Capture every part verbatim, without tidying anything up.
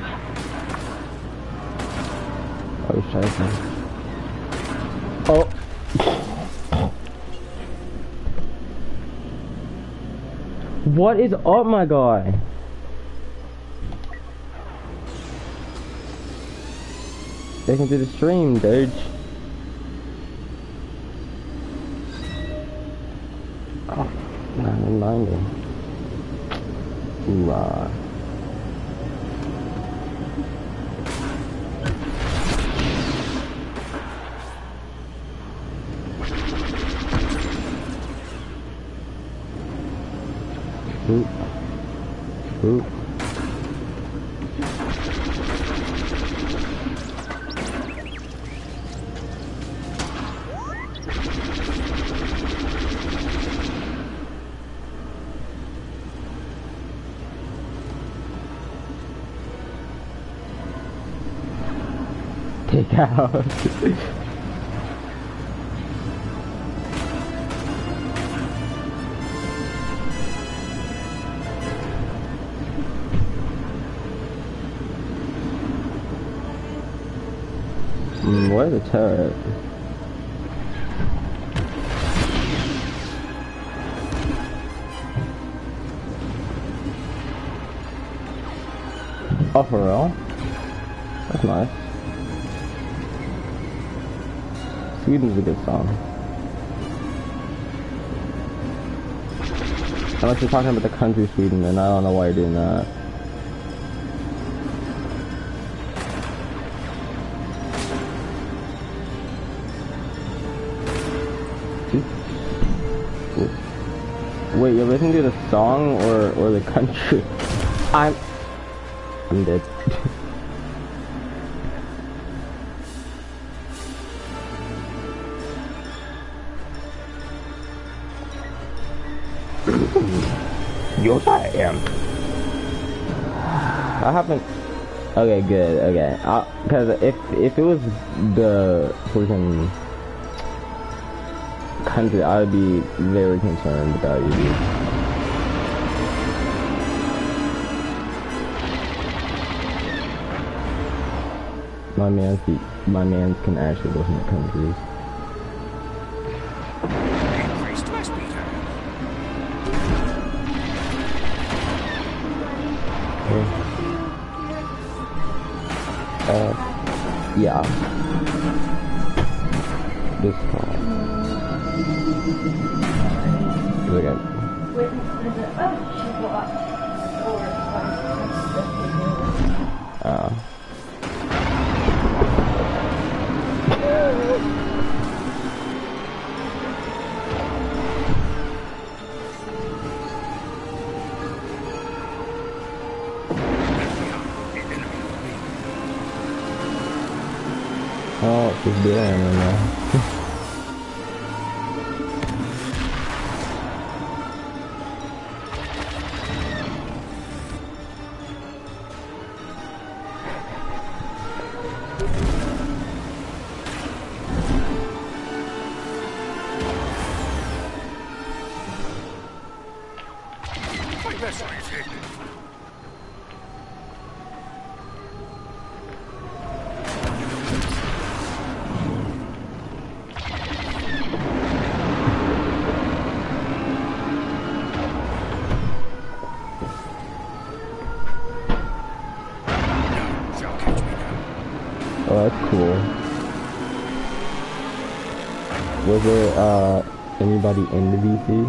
Oh, scheiße. Oh. What is up, my guy? They can do the stream, dude. Oh, nine ninety. Ooh, uh. Oop. Oop. Take out. Mm, where's the turret? Oh, for real? That's nice. Sweden's a good song. Unless you're talking about the country Sweden, and I don't know why you're doing that. Wait, you're listening to the song or or the country? I'm I'm dead. Yes, I am. I haven't. Okay, good. Okay, because if if it was the freaking country, I would be very concerned about you. Dude. My man's my man's can actually listen to countries. Uh, yeah. This time. Look at. Uh. Oh, she's doing it now. Oh, that's cool. Was there, uh, anybody in the V C?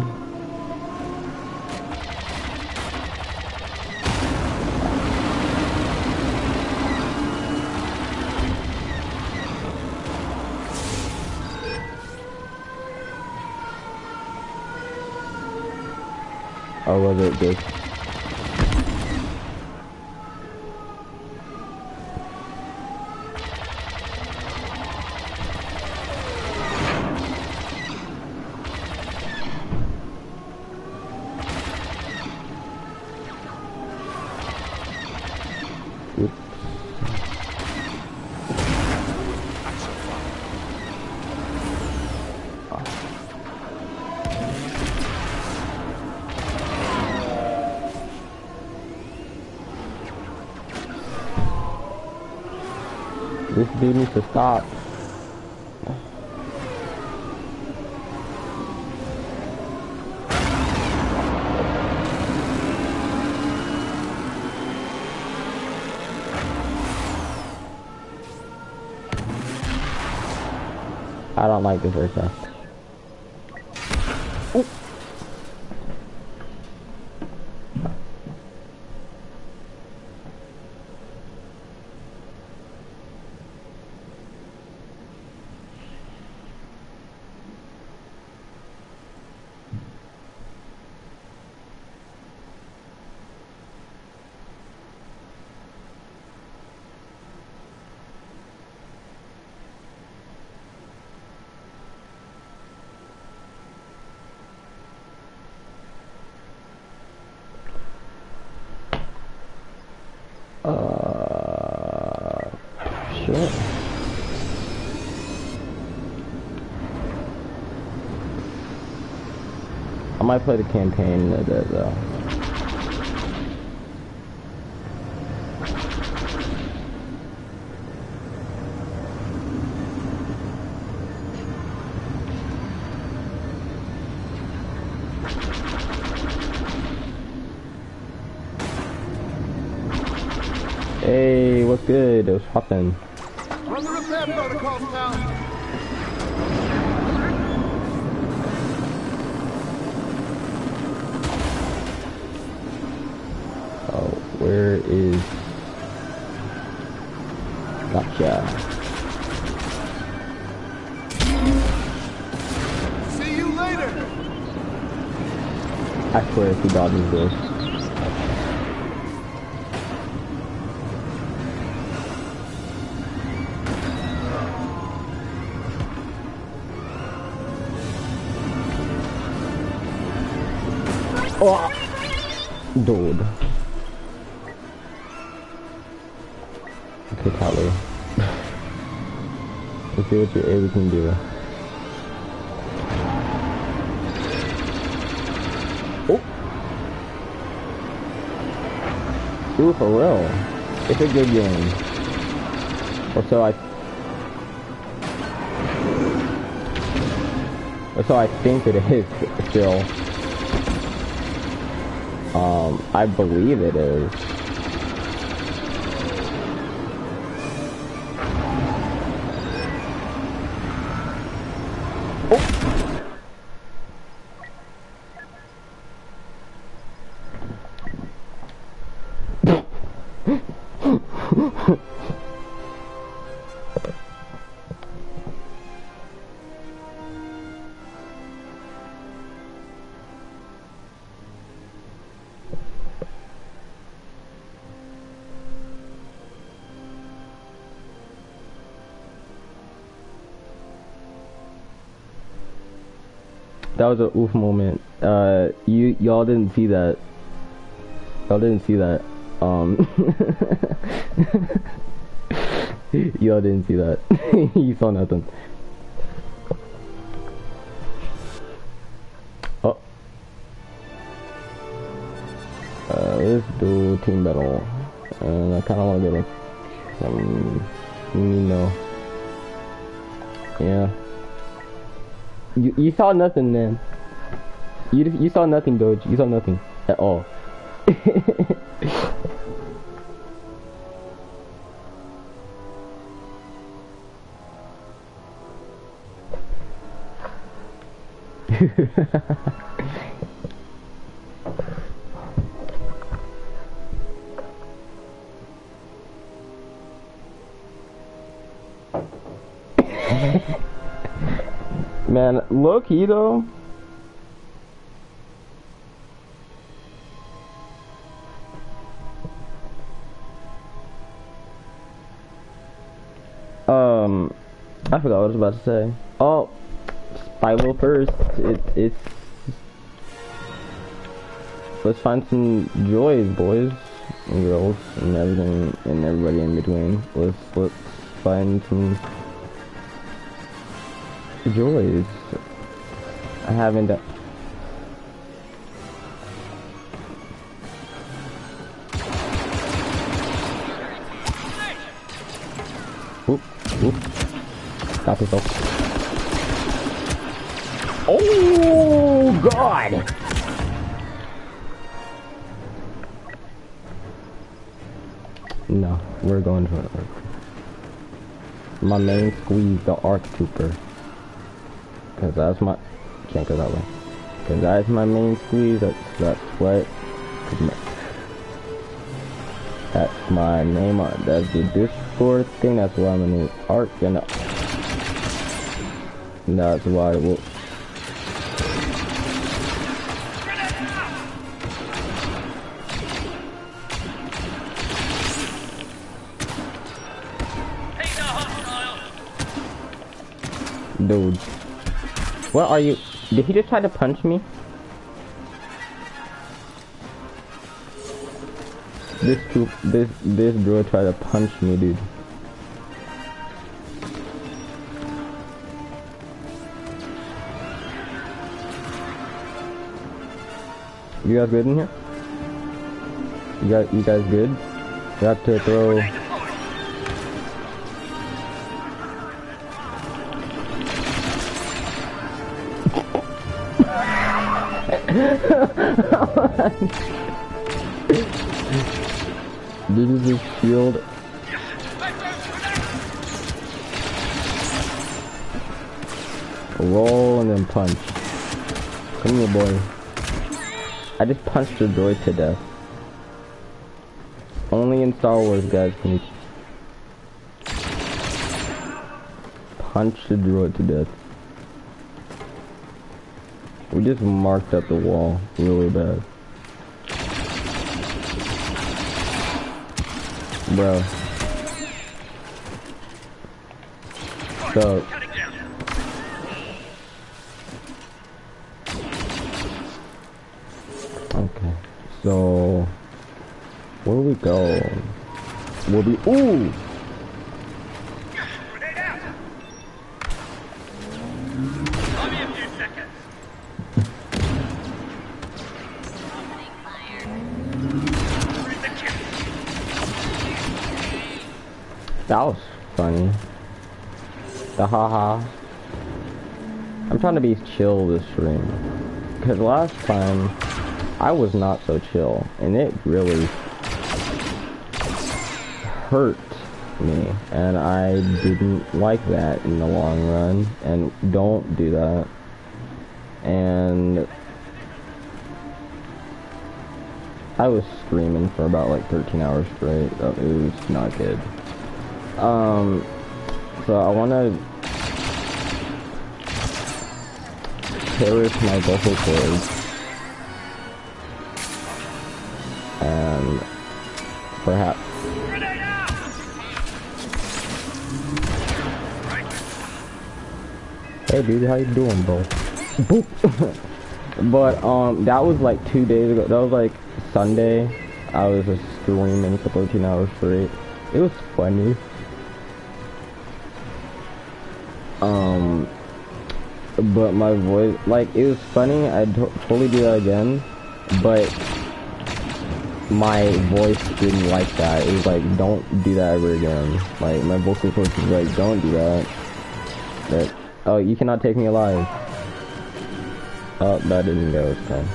Or was it just... This dude needs to stop. I don't like this aircraft. Ooh. Uh, shit. I might play the campaign a bit though. Hey, what's good? It was poppin'. Run the repair protocols, pal. Oh, where is... Gotcha. See you later. I swear if he dodges this. Oh, dude. Okay, Callie. Let's see what you're able to do. Oh. Ooh, for real. It's a good game. Or so I... Or so I think it is, still. Um, I believe it is. Oh. That was a oof moment. Uh, you y'all didn't see that. Y'all didn't see that. Um, y'all didn't see that. You saw nothing. Oh. Uh, let's do team battle. And I kind of want to get a some, you know. Yeah. You, you saw nothing, man. You you saw nothing, Doge. You saw nothing at all. Man, low key though. Um, I forgot what I was about to say. Oh, Spiral first. It, it's let's find some joys, boys and girls, and everything, and everybody in between. Let's let's find some joys. I haven't done. Whoop, whoop. Stop yourself. Oh, God! No, we're going to an arc. My main squeeze, the arc trooper. Cause that's my, can't go that way. Cause that's my main squeeze, that's, that's what, my, that's my name on, that's the Discord thing, that's why I'm in the arc, and that's why it will. Dude, what are you? Did he just try to punch me? This troop, this this bro tried to punch me, dude. You guys good in here? You guys, you guys good? You have to throw. This is his shield. Roll and then punch. Come here, boy. I just punched the droid to death. Only in Star Wars, guys, can you punch the droid to death. We just marked up the wall really bad. Bro. So. Okay. So. Where do we go? We'll be. Ooh! That was funny. The haha. I'm trying to be chill this stream. Because last time, I was not so chill. And it really hurt me. And I didn't like that in the long run. And don't do that. And I was screaming for about like thirteen hours straight. It was not good. Um, so I want to cherish my vocal cords and perhaps hey dude, how you doing, bro? Boop. But um, that was like two days ago. That was like Sunday. I was just screaming for thirteen hours straight. It was funny. Um, but my voice, like, it was funny. I'd to totally do that again, but my voice didn't like that. It was like, don't do that ever again. Like, my vocal coach was like, don't do that. But, oh, you cannot take me alive. Oh, that didn't go this time.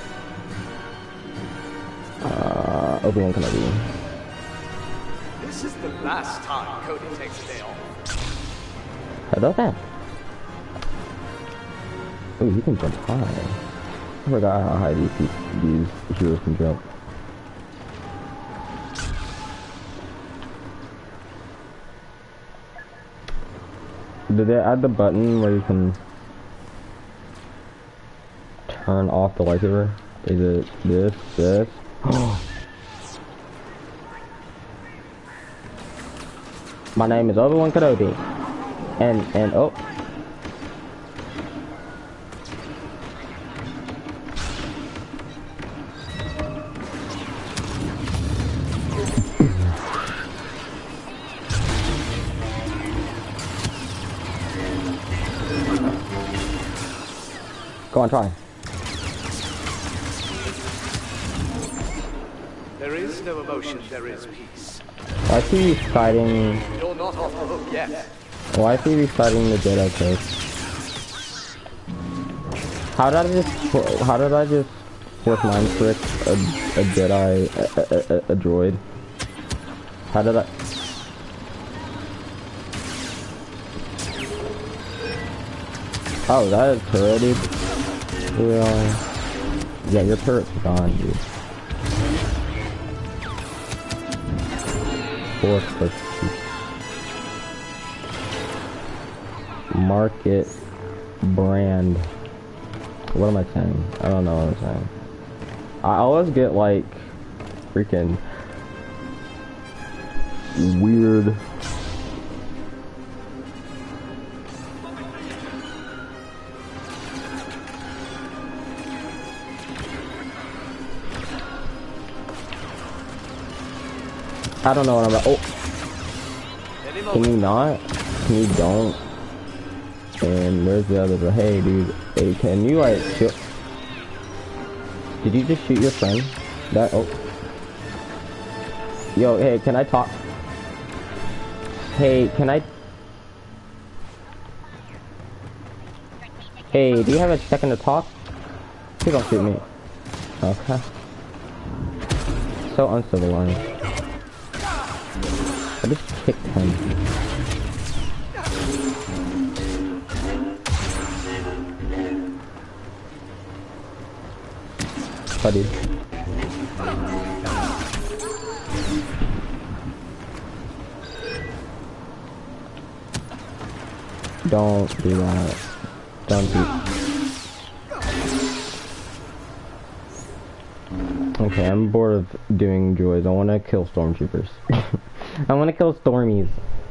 Uh, Obi-Wan Kenobi. This is the last time Cody takes a day off. How about that? Oh, you can jump high. I forgot how high these these heroes can jump. Did they add the button where you can turn off the lightsaber? Is it this, this? My name is Obi-Wan Kenobi. And, and, oh. Go on, try. There is no emotion, there is peace. I see you fighting. You're not Oh, yes. Why is he restarting the Jedi code? How did I just, how did I just force mind trick a, a Jedi, a, a, a, a droid? How did I? Oh, that is turret, dude. Really? Yeah, your turret's gone, dude. Force push. Market brand. What am I saying? I don't know what I'm saying. I always get like freaking weird. I don't know what I'm about. Oh, can you not? Can you don't? And where's the other? Hey, dude. Hey, can you like shoot? Did you just shoot your friend? That oh. Yo, hey, can I talk? Hey, can I? Hey, do you have a second to talk? Please don't shoot me. Okay. So uncivilized. I just kicked him. Buddy. Don't do that. Don't do. Okay, I'm bored of doing droids. I want to kill stormtroopers. I want to kill stormies.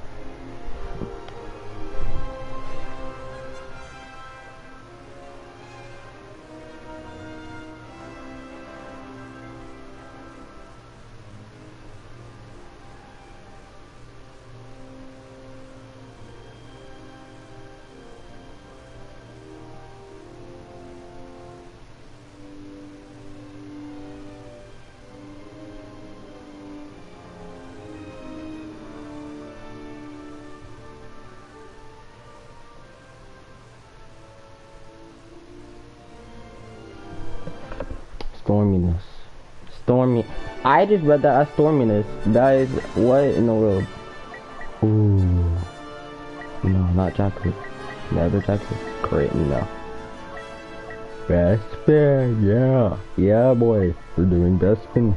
Storminess. Stormy. I just read that as storminess. Guys, what in the world? Ooh. No, not chocolate. Never chocolate. Great, no. Best spin, yeah. Yeah, boy. We're doing best spin.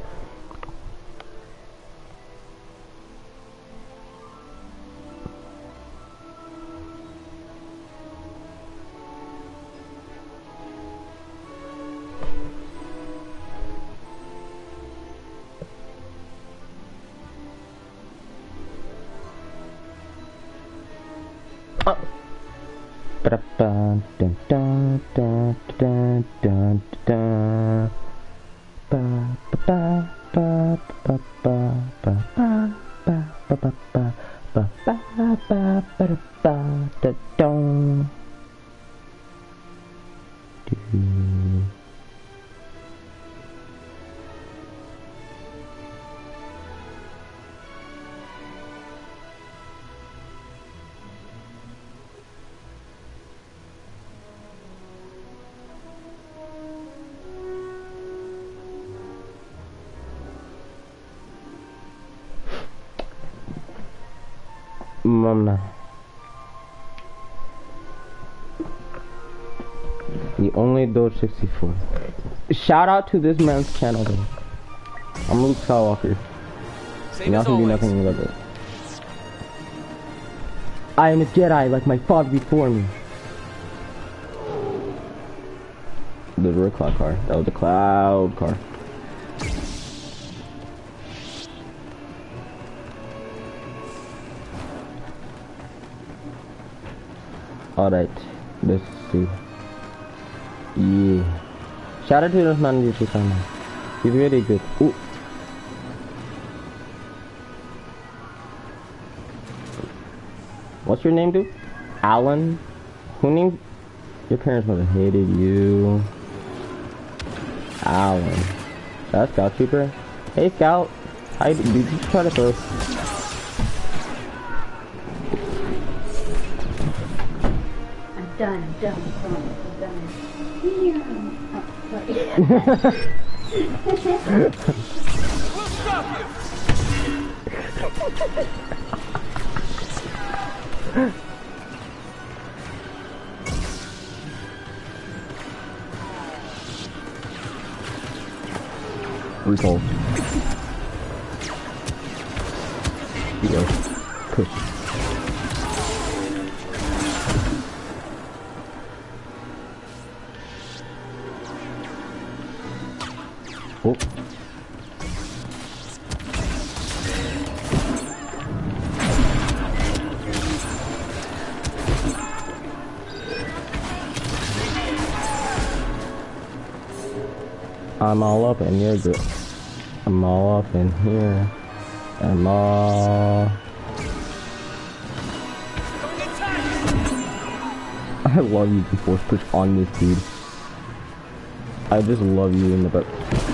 Mama. The only Dodge sixty-four. Shout out to this man's channel though. I'm Luke Skywalker. You're not gonna do nothing about it. I am a Jedi like my father before me. The real cloud car. That was a cloud car. Alright, let's see. Yeah. Shout out to this man YouTube channel. He's really good. Ooh. What's your name, dude? Alan? Who named? Your parents must have hated you. Alan. That's Scout Trooper. Hey Scout. Hi, did you try to throw? done, done, done, done. Here. Oh, sorry. We'll stop you! Recall. You go. Push. Oh. I'm all up in your grip. I'm all up in here. I'm all... I love you can force push on this dude. I just love you in the book.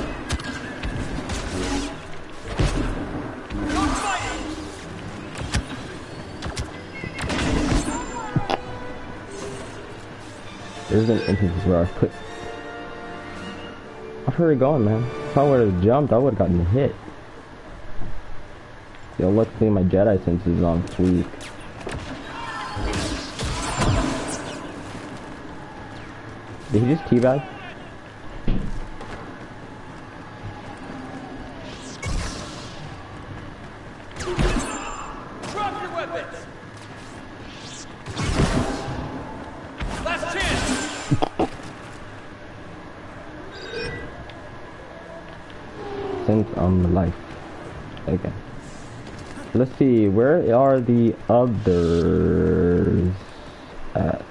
There's an instance where I put... I've heard it going, man. If I would have jumped, I would have gotten hit. Yo, luckily my Jedi sense is on fleek. Did he just teabag? Drop your weapons! Last chance! Since I'm life. Okay. Let's see, where are the others at?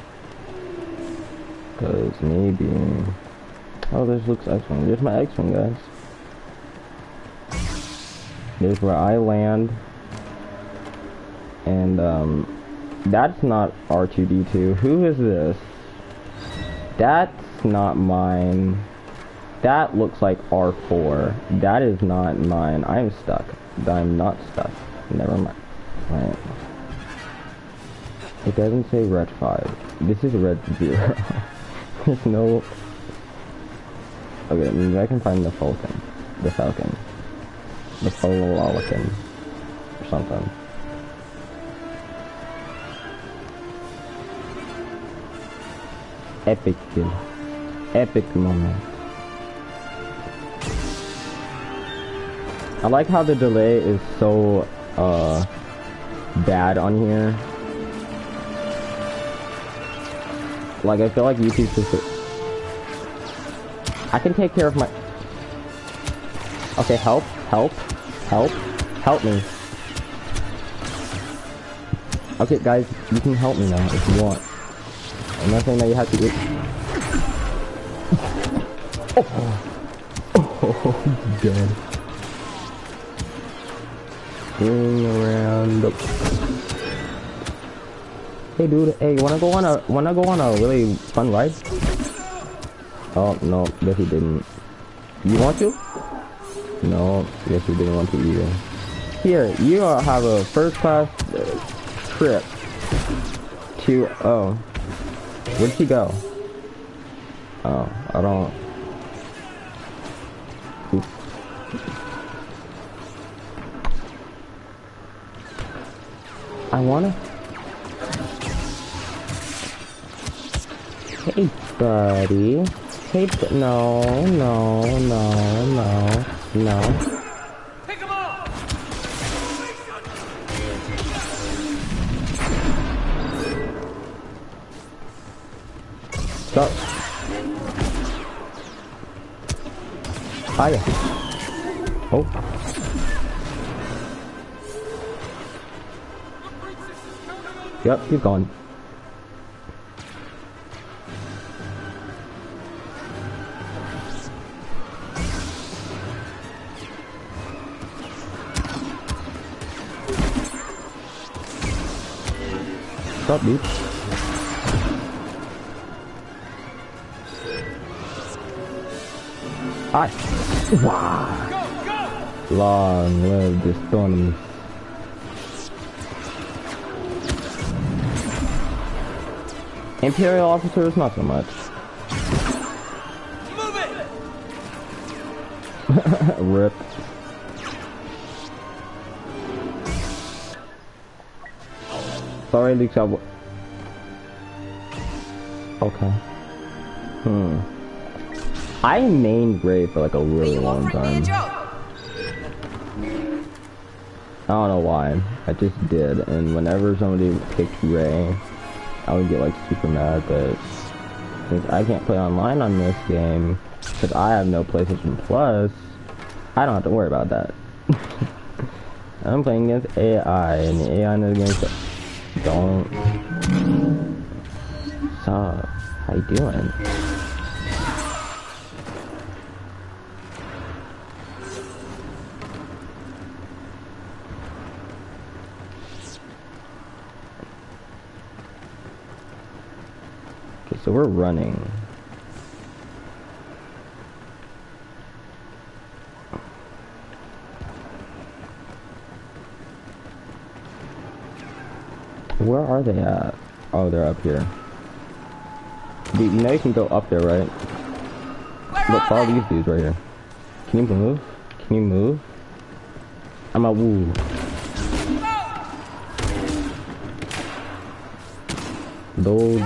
Cause maybe... Oh, this looks X-Wing. There's my X-Wing, guys. There's where I land. And, um... that's not R two D two. Who is this? That's not mine. That looks like R four. That is not mine. I'm stuck. I'm not stuck. Never mind. Right. It doesn't say red five. This is red zero. There's no... Okay, maybe I can find the Falcon. The Falcon. The Falcon. Or something. Epic kill. Epic moment. I like how the delay is so uh bad on here. Like I feel like YouTube's just I can take care of my Okay, help, help, help, help me. Okay guys, you can help me now if you want. I'm not saying that you have to do Oh, oh he's dead. Ring around the... Hey dude, hey, wanna go on a wanna go on a really fun ride? Oh no, guess he didn't. You want to? No, guess he didn't want to either. Here, you have a first class uh, trip to oh. Where'd she go? Oh, I don't Oops. I wanna. Hey, buddy. Hey, bu no, no, no, no, no. Pick him up! Stop. Hiya. Oh. Yep, he's gone. Stop, dude. Hi. Wow. Go, go! Long live the storm. Imperial officers, not so much. Move it! Rip. Sorry, Luke. I w okay. Hmm. I mained Gray for like a really long time. I don't know why. I just did, and whenever somebody picked Ray, I would get like super mad, but since I can't play online on this game, because I have no PlayStation Plus, I don't have to worry about that. I'm playing against A I, and the A I knows against it. Don't. Sup? How you doing? So we're running. Where are they at? Oh, they're up here. Dude, you know you can go up there, right? Look, follow these dudes right here. Can you move? Can you move? I'm a woo. Those.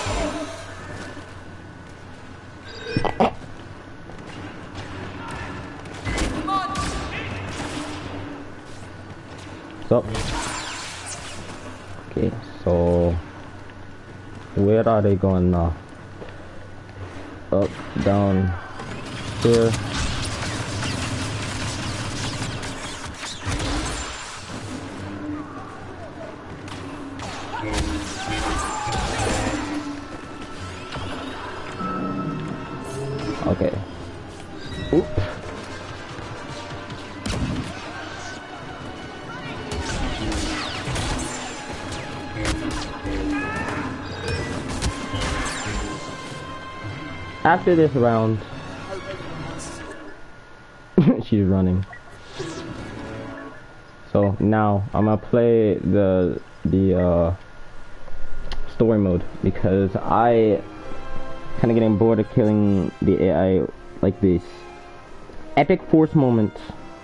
Up. Okay, so where are they going now? Up, down, here. Okay. Oop. After this round, she's running. So now I'm gonna play the the uh, story mode because I kind of getting bored of killing the A I like this. Epic force moments.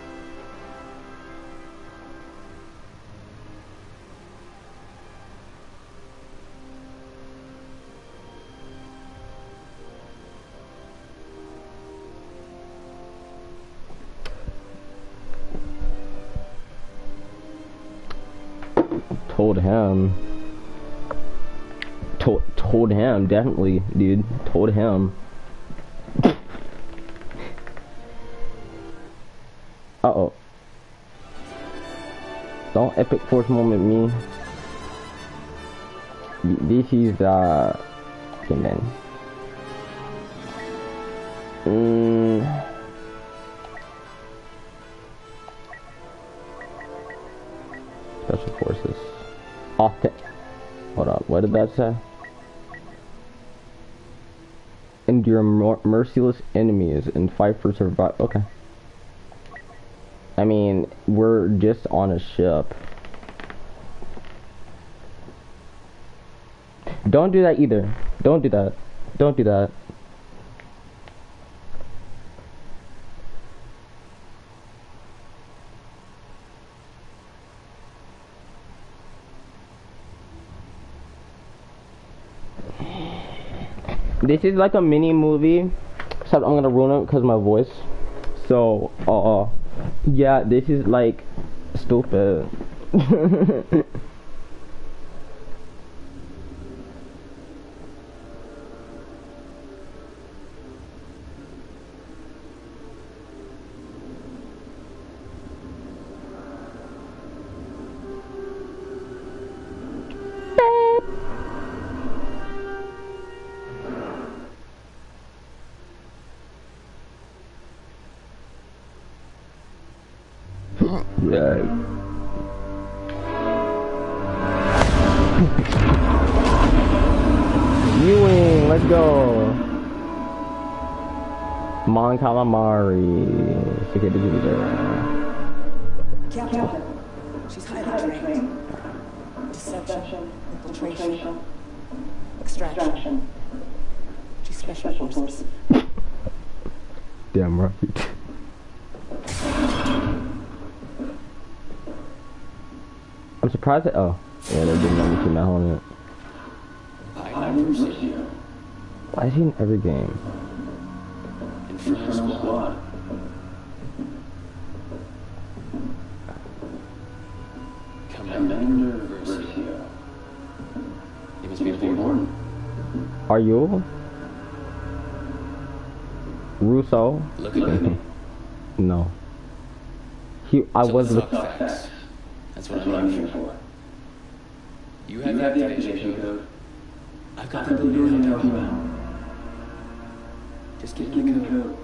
Told him. Told, told him, definitely, dude. Told him. Uh-oh. Don't epic force moment me. This is, uh... okay, man. Mm. Special forces. Often. Hold on, what did that say? Endure mer merciless enemies and fight for survival. Okay. I mean, we're just on a ship. Don't do that either. Don't do that. Don't do that. This is like a mini movie, except I'm gonna ruin it because of my voice. So, uh, yeah, this is like stupid. Yeah. Ewing, let's go. Mon Calamari. Secret distributor. Captain, she's highly trained. Deception, infiltration. Extraction. G Special Forces. Damn right. I'm surprised that, oh. Yeah, they didn't let me keep my helmet. Why is he in every game? Inferno Squad. Commander Versio. He must be important. Are you? Russo? Look at me. No. He, I So was the... fuck facts. That's what I'm here for. You have the activation code. I've got the ability to help you out. Just give me the code.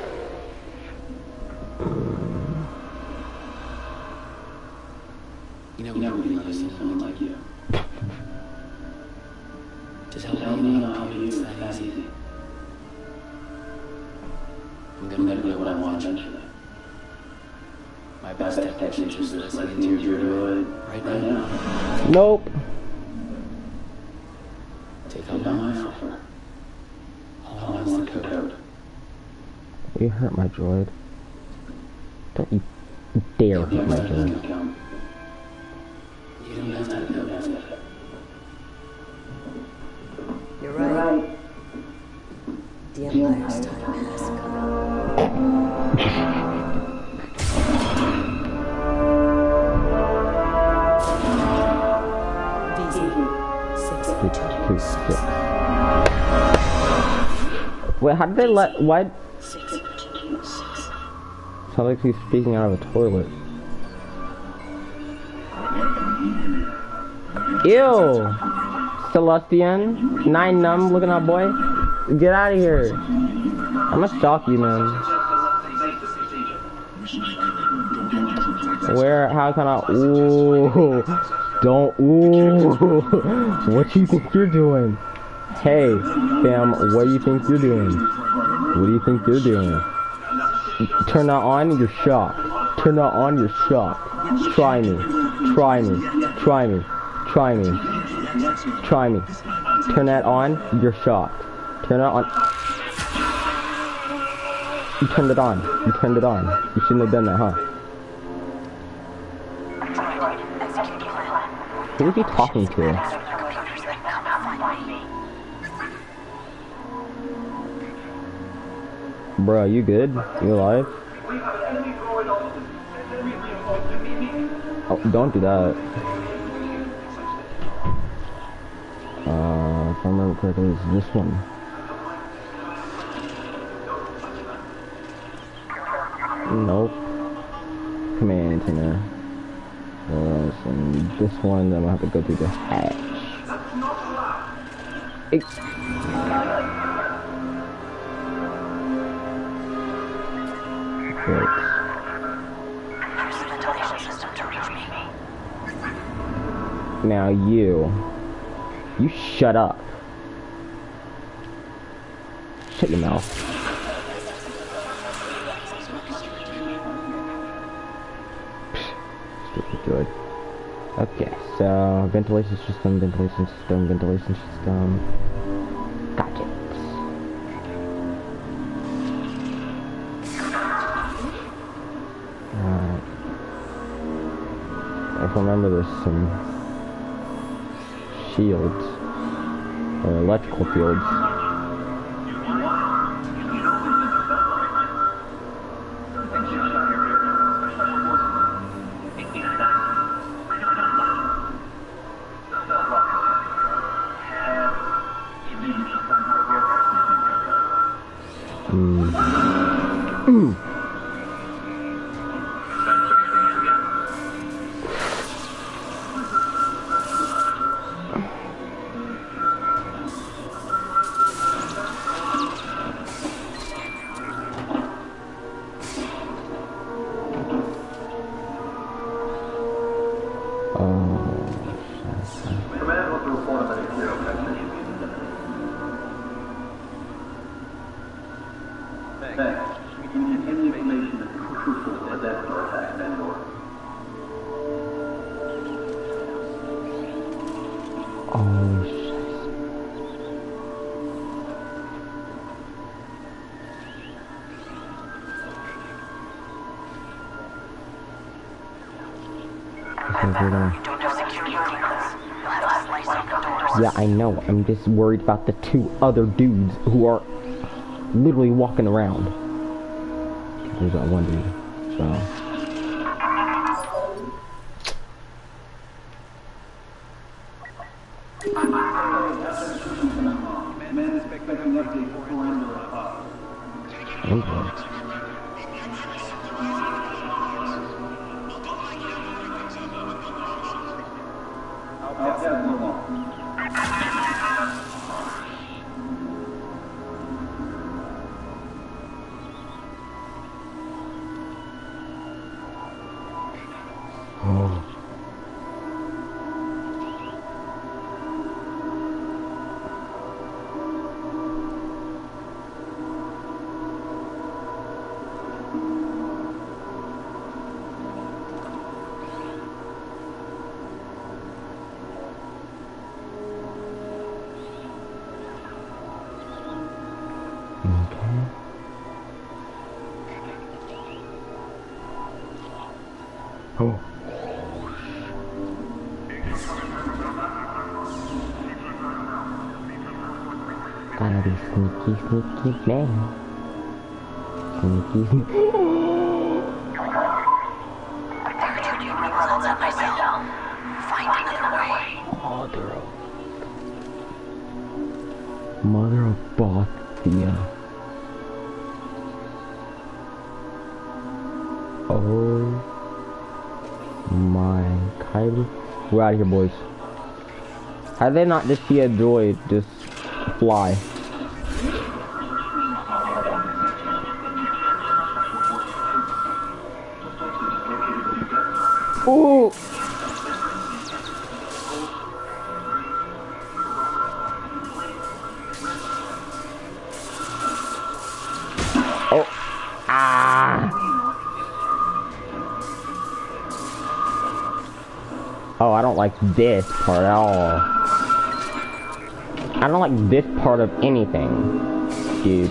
You know, we never really used to someone like you. Just help me know how to use it. That easy. I'm gonna let you what I want eventually. My best technician is listening to your droid right now. Nope. Take on my offer. All I want is the code. You hurt my droid. Don't you dare hurt my droid. You don't have to know that. You're right. The Empire's time has come. Six, two, six. Wait, how did they let, why? Sounds like he's speaking out of a toilet. Ew! Celestian, nine numb looking at boy. Get out of here. I'm gonna stalk you, man. Where, how can I, ooh, don't, ooh, what do you think you're doing? Hey, fam, what do you think you're doing? What do you think you're doing? Turn that on, you're shocked. Turn that on, you're shocked. Try me, try me, try me, try me, try me. Turn that on, you're shocked. Turn it on. You turned it on. You turned it on. You shouldn't have done that, huh? Who is he talking to? Bruh, you good? You alive? Oh, don't do that. Uh, if I remember correctly, it's this one. Nope. Command antenna. Uh, and this one, I'm gonna have to go through the hatch. It Great. Now you, you shut up. Shut your mouth. Stupid droid. Okay, so ventilation system, ventilation system, ventilation system. Got it. Alright. If I remember, there's some shields or electrical fields. Mm. Mm. we're gonna... Yeah, I know. I'm just worried about the two other dudes who are literally walking around. There's that one dude, so... Okay. Oh. Oh. Gotta be sneaky, sneaky man. Sneaky, sneaky. Mother of... Mother of Bothia. Oh my Kylie. We're out of here, boys. How did they not just see a droid just fly? Ooh! Oh! Ah! Oh, I don't like this part at all. I don't like this part of anything, dude.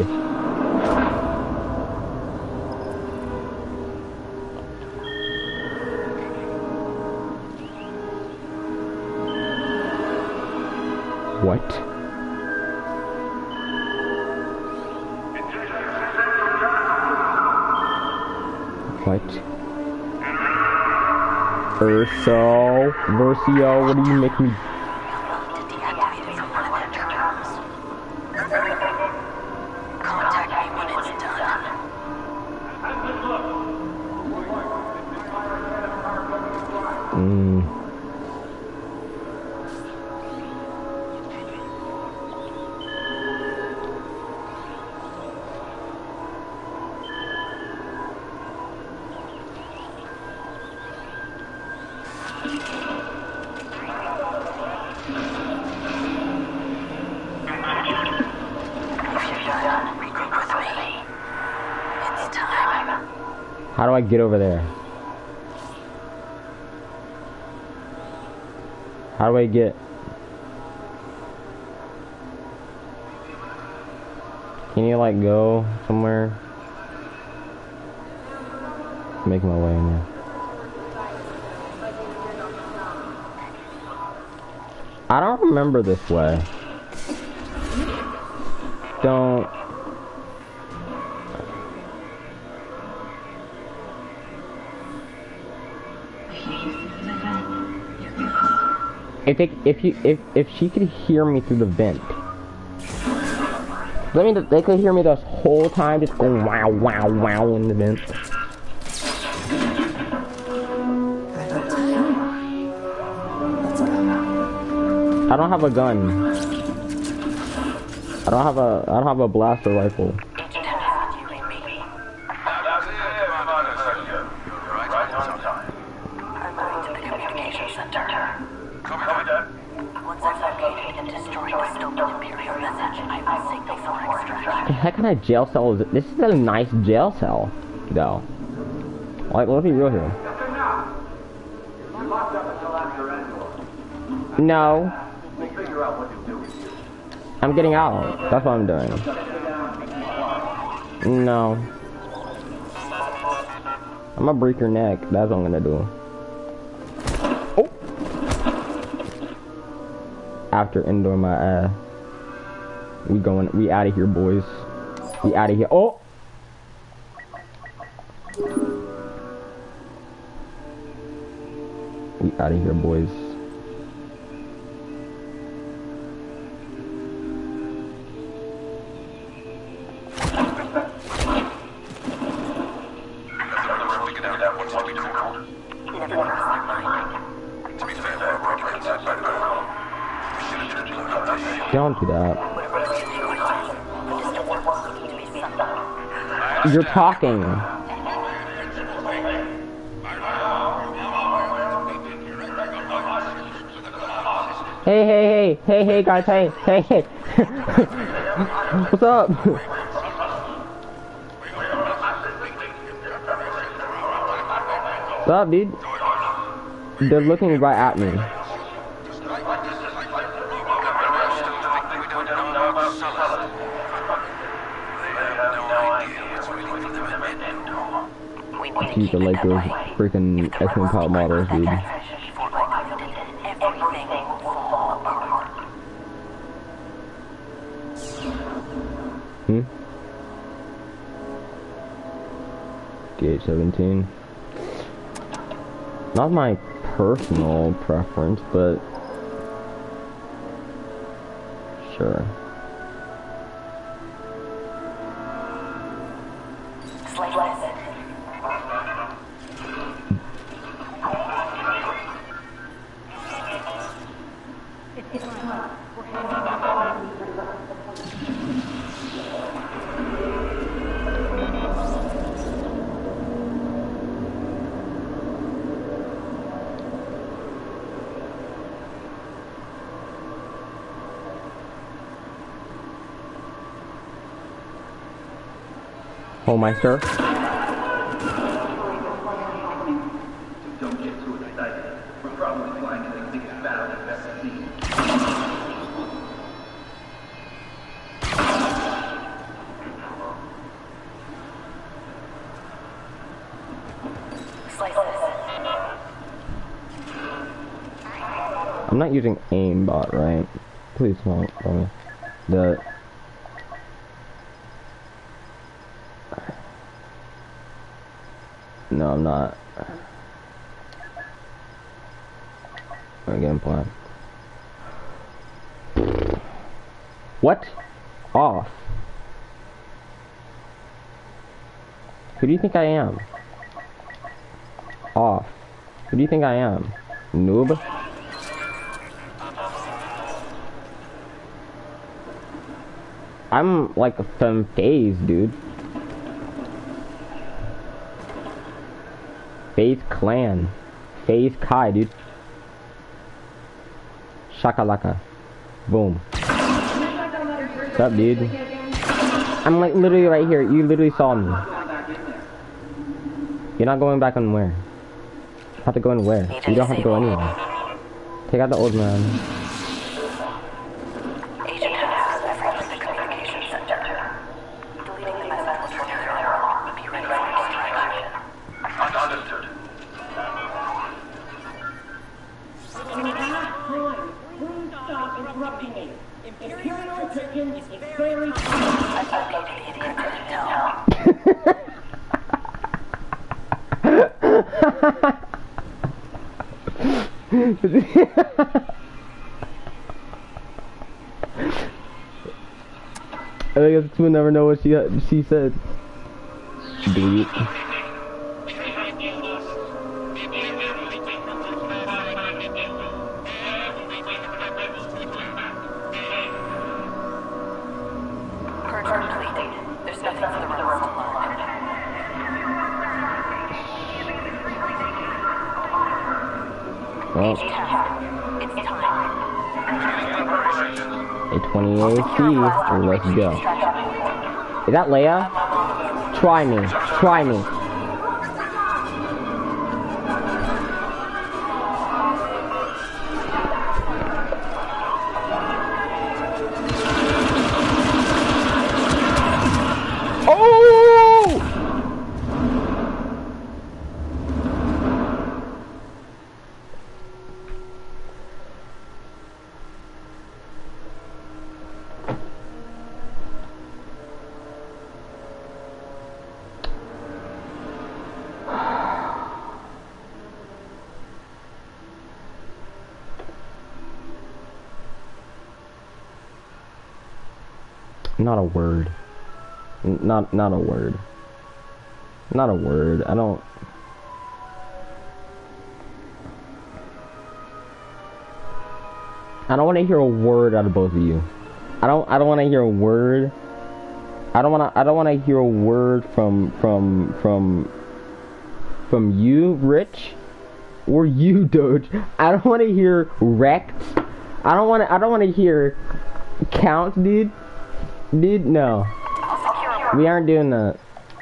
What? What? Urso, Versio, what do you make me? Contact me when it's done. Mm. How do I get over there? How do I get? Can you like go somewhere? Make my way in there. I don't remember this way. Don't. If it, if you if if she could hear me through the vent, I mean they could hear me this whole time just going wow wow wow in the vent. I don't have a gun. I don't have a I don't have a blaster rifle. What kind of jail cell is it? This is a nice jail cell, though. Like, let's be real here. No. I'm getting out. That's what I'm doing. No. I'm gonna break your neck. That's what I'm gonna do. Oh! After indoor my ass. We going, we out of here, boys. We out of here. Oh! We out of here, boys. Don't do that. You're talking. Hey, hey, hey, hey, hey, guys, hey, hey, hey. What's up? What's up, dude? They're looking right at me. These are like those freaking X-Men top models, dude. Hmm? D H seventeen. Not my personal preference, but sure. Homemeister. Don't get too excited. We're probably flying in the biggest battle you've ever seen. I'm not using aimbot, right? Please don't. Uh, the No, I'm not. My game plan. What? Off. Who do you think I am? Off. Who do you think I am? Noob? I'm like a femme phase, dude. FaZe Clan. FaZe Kai, dude. Shakalaka. Boom. What's up, dude? I'm like literally right here. You literally saw me. You're not going back on where? You have to go in where? You don't have to go anywhere. Take out the old man. I guess we'll never know what she she said. Delete. Well, a twenty A C, and let's go. Is that Leia? Try me. Try me. Not a word. N not not a word. Not a word. I don't. I don't want to hear a word out of both of you. I don't. I don't want to hear a word. I don't want to. I don't want to hear a word from from from from you, Rich, or you, Doge. I don't want to hear wrecked. I don't want to. I don't want to hear count, dude. Dude, no. We aren't doing that.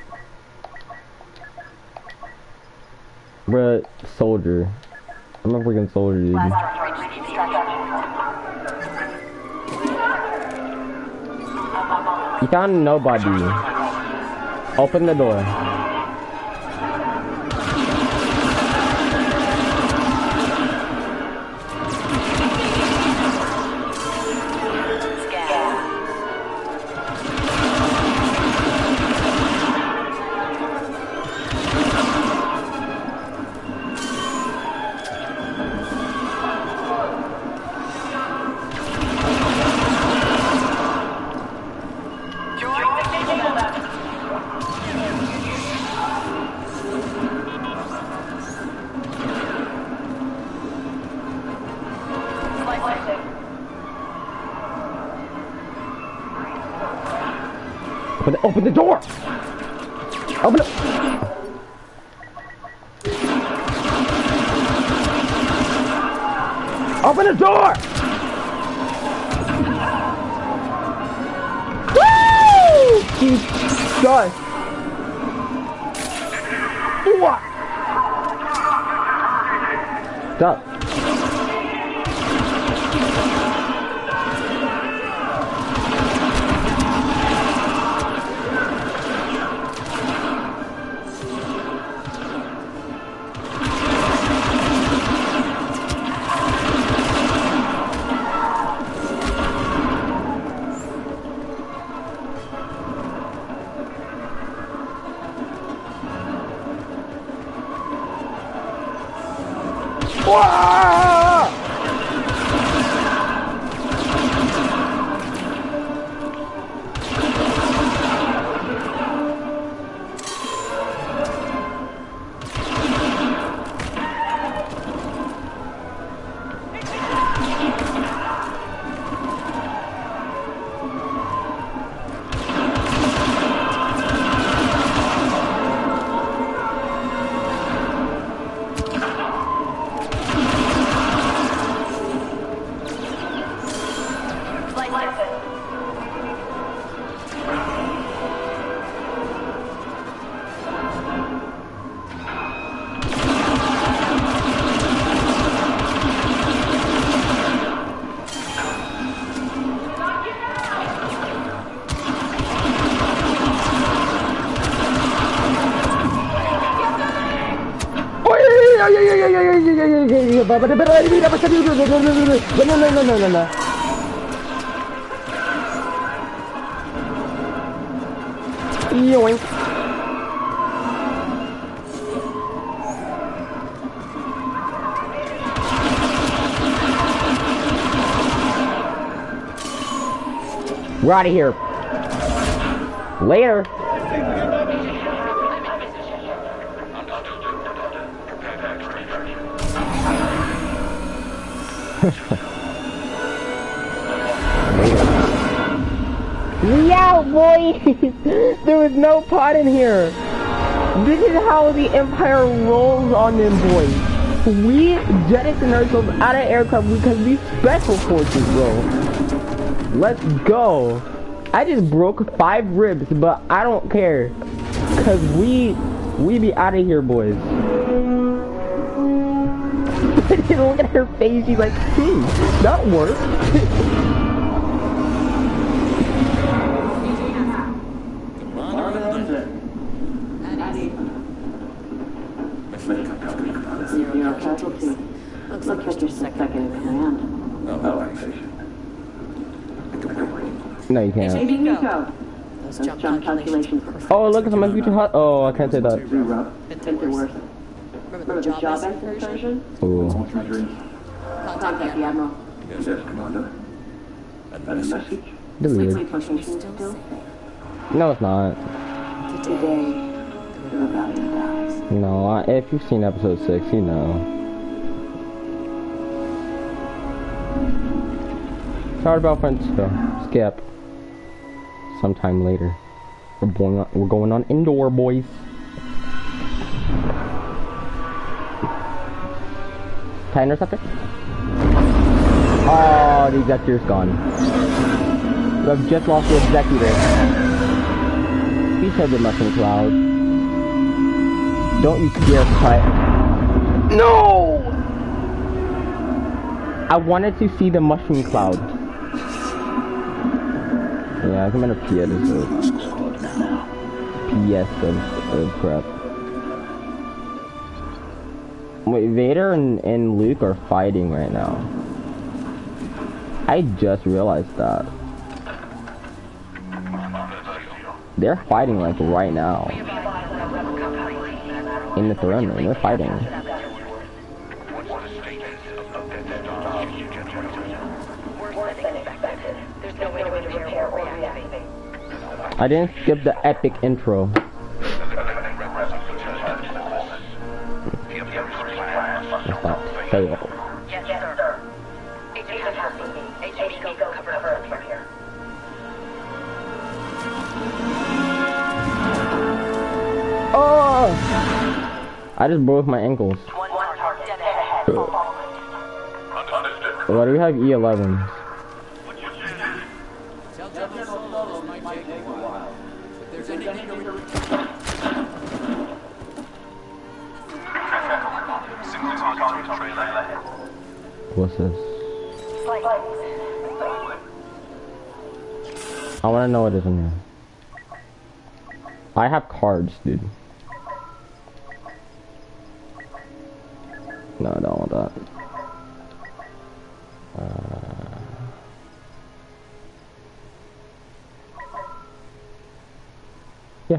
Bruh, soldier. I'm a freaking soldier, dude. You found nobody. Open the door. Open the, open the door! Open it! Open the door! Woo! Jesus! What? Stop. No, no, no, no, no, no. Yoink. We're out of here. Later. We out, boys! There was no pot in here. This is how the Empire rolls on them, boys. We jettison ourselves out of aircraft because we special forces, bro. Let's go. I just broke five ribs, but I don't care. Cause we, we be out of here, boys. Look at her face, she's like, hmm, that worked. Zero casualty. Looks like you're just second in command. Oh, I see. No, you can't. Maybe you go. Those jump calculations. Oh, look, it's my future hot. Oh, I can't say that. It's worse. Remember the job version? Ooh. Contact the Admiral. Yes, Commander. And a message? Deleted. Sleep frustration still? No, it's not. Today, the rebellion dies. No, I, if you've seen episode six, you know. Sorry about Francisco. Skip. Sometime later. We're going on, we're going on indoor, boys. Can I intercept it? Oh, the executor's gone. We have just lost the executor. He said the mushroom cloud. Don't you scare cut. No! I wanted to see the mushroom cloud. Yeah, I'm gonna P S of P S of, of crap. Wait, Vader and, and Luke are fighting right now. I just realized that. They're fighting like right now. In the throne room, they're fighting. I didn't skip the epic intro. It's not fail. Yes, sir. H H go cover us from here. Oh! I just broke my ankles. One target dead ahead. Why do we have E eleven? Tell General Solo this might take a while. If there's anything to What's this? I want to know what is in here. I have cards, dude. No, I don't want that. Uh... Yeah.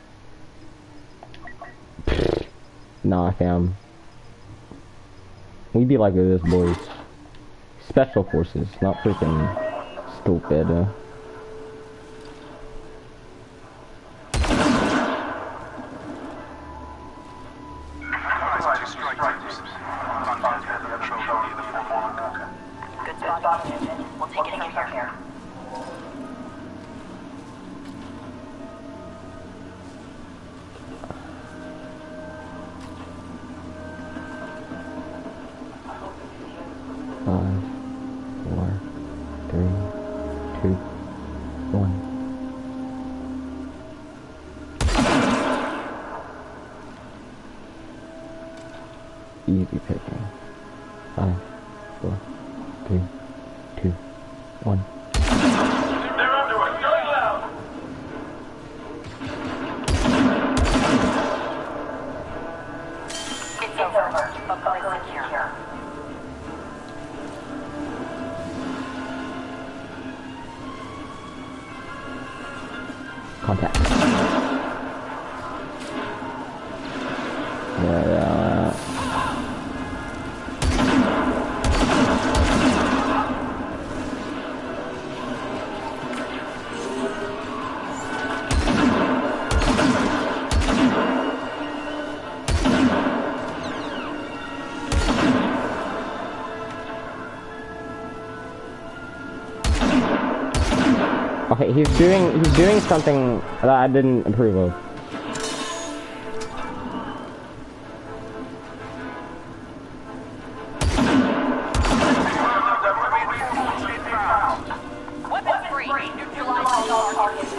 Nah, fam. We be like this, boys. Special forces, not freaking stupid. Uh. Good spot. We'll take it from here. Five, four, three, two, one. Easy picking. Five, four, three, two, one. They're under us. Going loud. It's over. Buckle secure. Contact. Yeah, yeah. Okay, he's doing he's doing something that I didn't approve of. Weapon free. Neutralize all targets.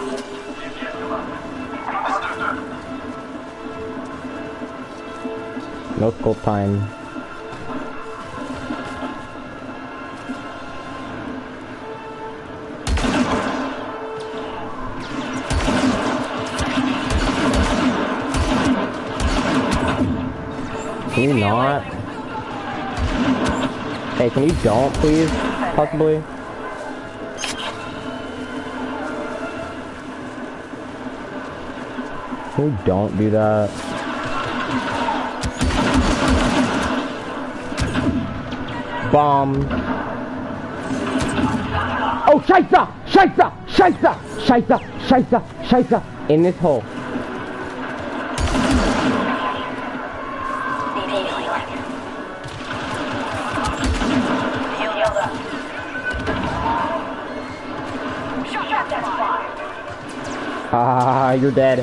No scope time. Can you not? Hey, can you don't, please? Possibly? Can you don't do that? Bomb. Oh Oh, Scheisse! Scheisse! Scheisse! Scheisse! Scheisse! Scheisse! In this hole. Ah, you're dead.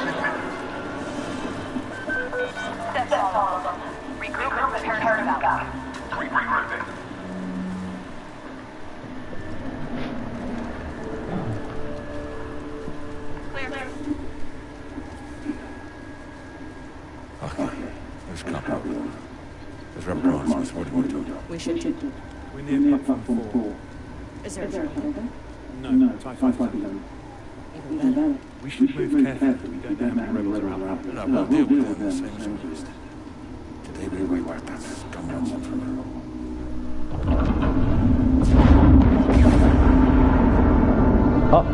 We should do. We're near platform four. Is there a shortcut? No, no, TIE fighter. Even better. We should move carefully. We don't know how many rebels are out there. No, we'll deal with them the same as always. Today we rewrite that scoundrels in from Oh.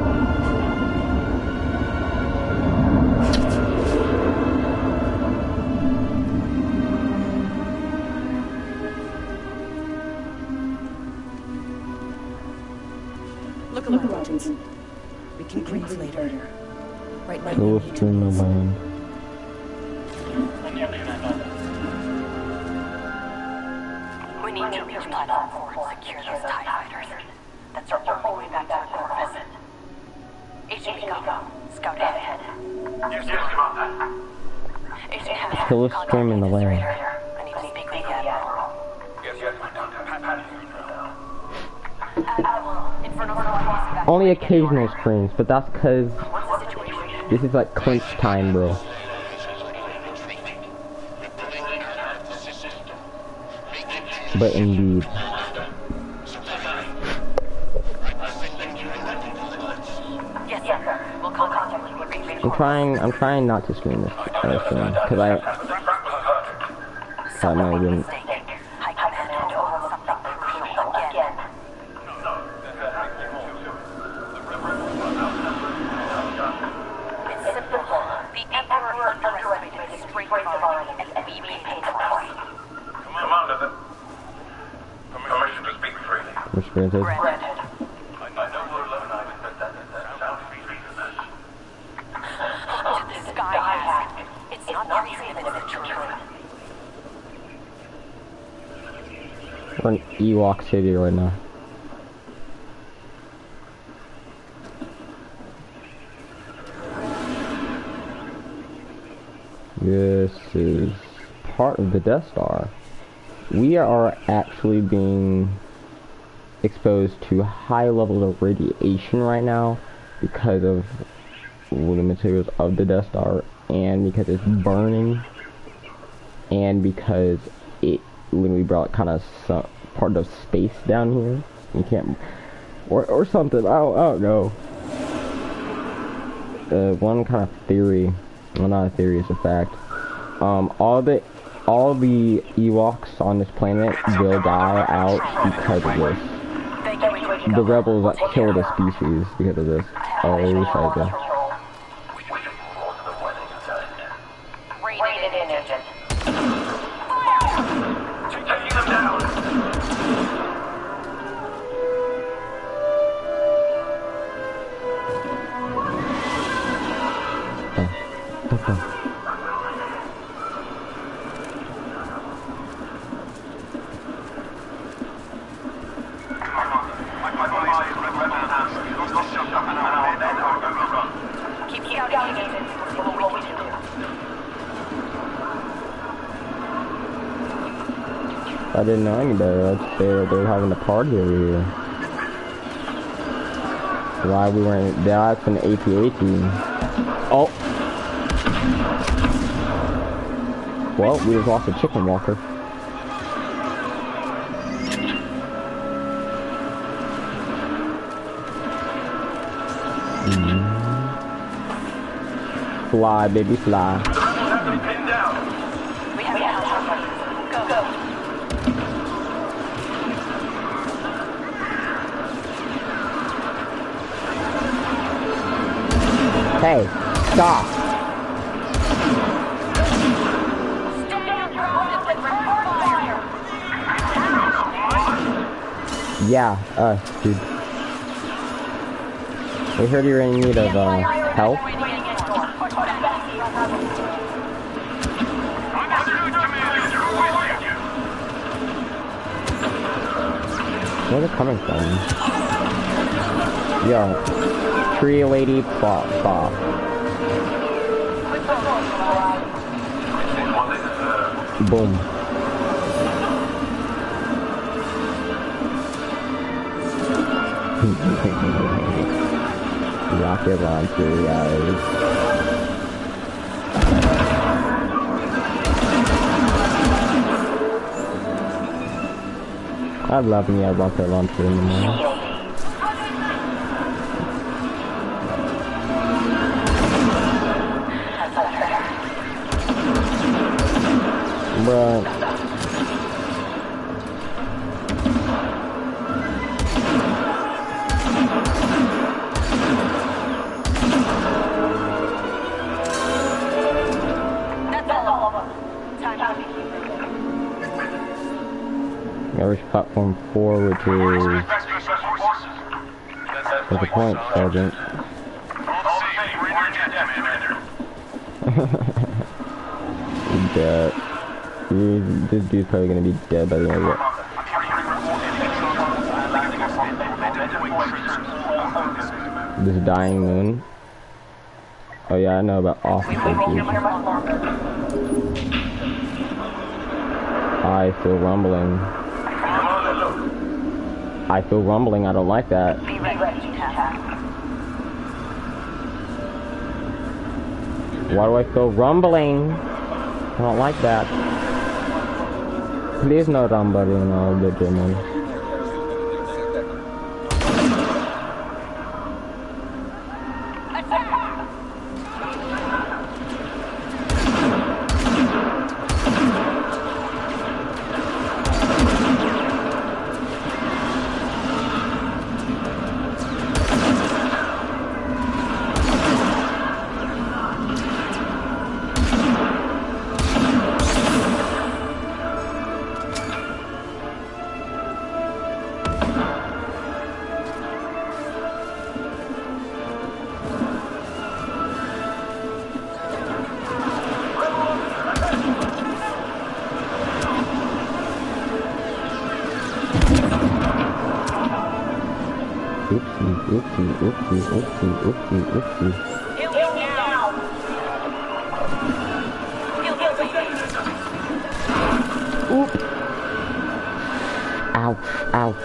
Look around, Jason. We can grieve later. Right now, Kill we a need to stream of land. We need to reach platform four and secure those TIE fighters. That's our only way back to the core visit. H Q, scout ahead. Yes, yes, Commander. H Q has Kill a stream in the land. I need to speak with the Admiral. Yes, yes, Commander. Admiral, Inferno four is back. Only occasional screens, but that's because What's the situation? this is like clinch time, bro. But indeed. Yes, yes, sir. We'll contact you when we reach I'm trying. I'm trying not to stream this uh, stream because I. I might even. High Command over something crucial again. It's simple. The Emperor underestimated the strength of Divine, and we paid the price. Commander, the permission to speak freely. Which brings us. Granted. I know we're alone, I but that sounds reasonable. The sky has. It's not treason, it's the truth. We're in Ewok City right now. This is part of the Death Star. We are actually being exposed to high levels of radiation right now because of the materials of the Death Star, and because it's burning, and because it literally brought kind of some part of space down here. You can't, or or something. I don't, I don't know. Uh, one kind of theory, well, not a theory, it's a fact. Um, all the all the Ewoks on this planet will die out because of this. The rebels that kill the species because of this. Oh, Scheiße. Rated in engine. Taking them down. Okay. Keep scouting agent. See what we can do. I didn't know any better. I'd say that they were having a party over here. Why we weren't? That's an A P A team. Oh. Well, we just lost a chicken walker. Mm. Fly, baby, fly. We have to help. Go, go. Hey, stop. Stand your ground and return fire. Yeah, us, dude. We heard you're in need of uh, help. Where's it coming from? Yo, tree lady, plop, plop. Boom. Rocket launcher, guys. I love me a rocket launcher in the morning. Bruh. Average platform four, which is what's the point, Sergeant? Dead. This dude's probably gonna be dead by the end of it. This dying moon. Oh yeah, I know about off frequencies. I feel rumbling. I feel rumbling, I don't like that. Why do I feel rumbling? I don't like that. Please no rumbling all the demons. Oopsie, oopsie, oopsie, oopsie, oopsie, oopsie. Heal me now! Heal, heal, heal. Oop. Ouch, ouch.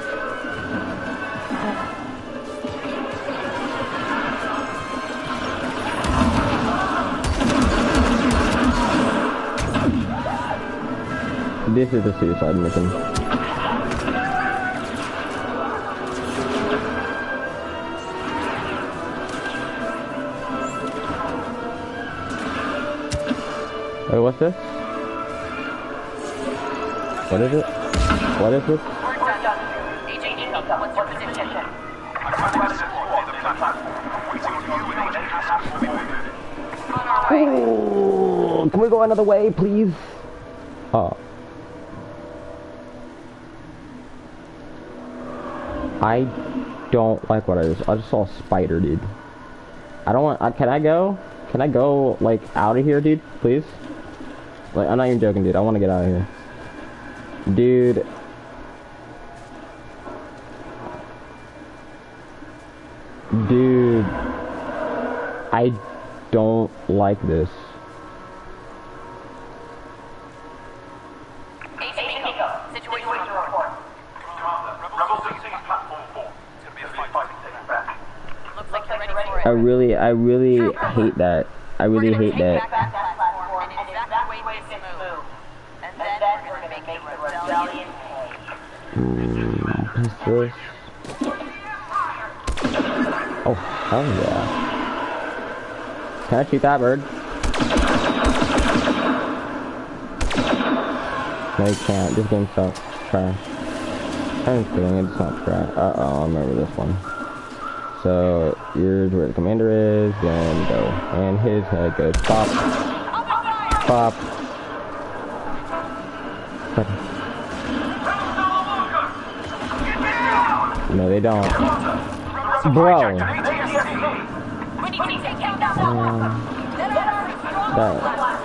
This is a suicide mission. Wait, what's this? What is it? What is this? What's your position? Ooh, can we go another way, please? Oh. I don't like what I just I just saw a spider, dude. I don't want. Uh, can I go? Can I go like out of here, dude? Please. Like, I'm not even joking, dude. I want to get out of here, dude. Dude, I don't like this. I really, I really hate that. I really hate that. Hmm, what's this? Oh, hell yeah. Can I shoot that bird? No, you can't. This game sucks. Trash. I'm kidding, it's not trash. Uh-oh, I remember this one. So, here's where the commander is, then go. And his head goes pop. Pop. Pop. No, they don't. Bro. We need to take him down. Um, that.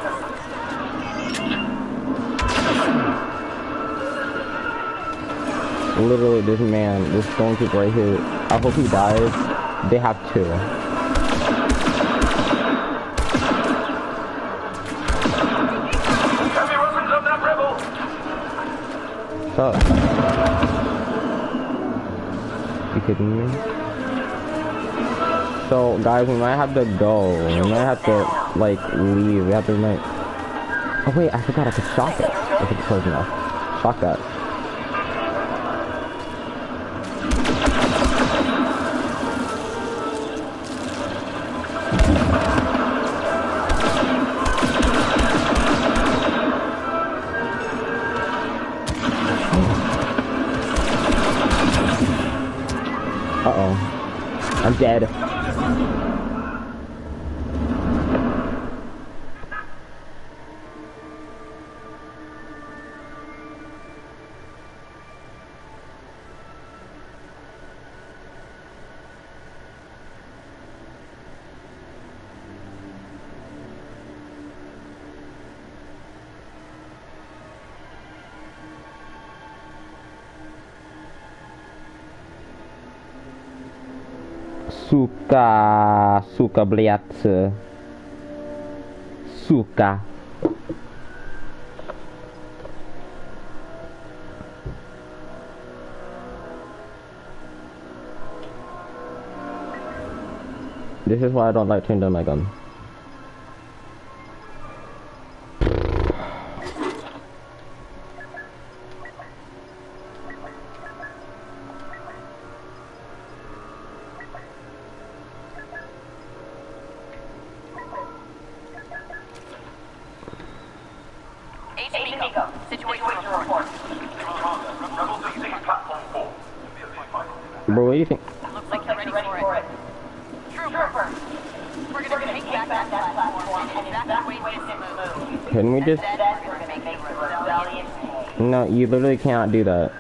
Literally, this man, this stormtrooper right here, I hope he dies. They have two. Heavy weapons on that rebel! What's up? You kidding me? So, guys, we might have to go. We might have to, like, leave. We have to, like... Oh, wait, I forgot I could shock it. If it's close enough. Shock that. Uh-oh. I'm dead. Suka, suka bliatce. Suka. This is why I don't like turning down my gun. Bro, what do you think? Looks like you're ready for it. Trooper, we're gonna take back that platform and evacuate this move. Can we just... Then we're gonna make the rebellion pay. No, you literally cannot do that.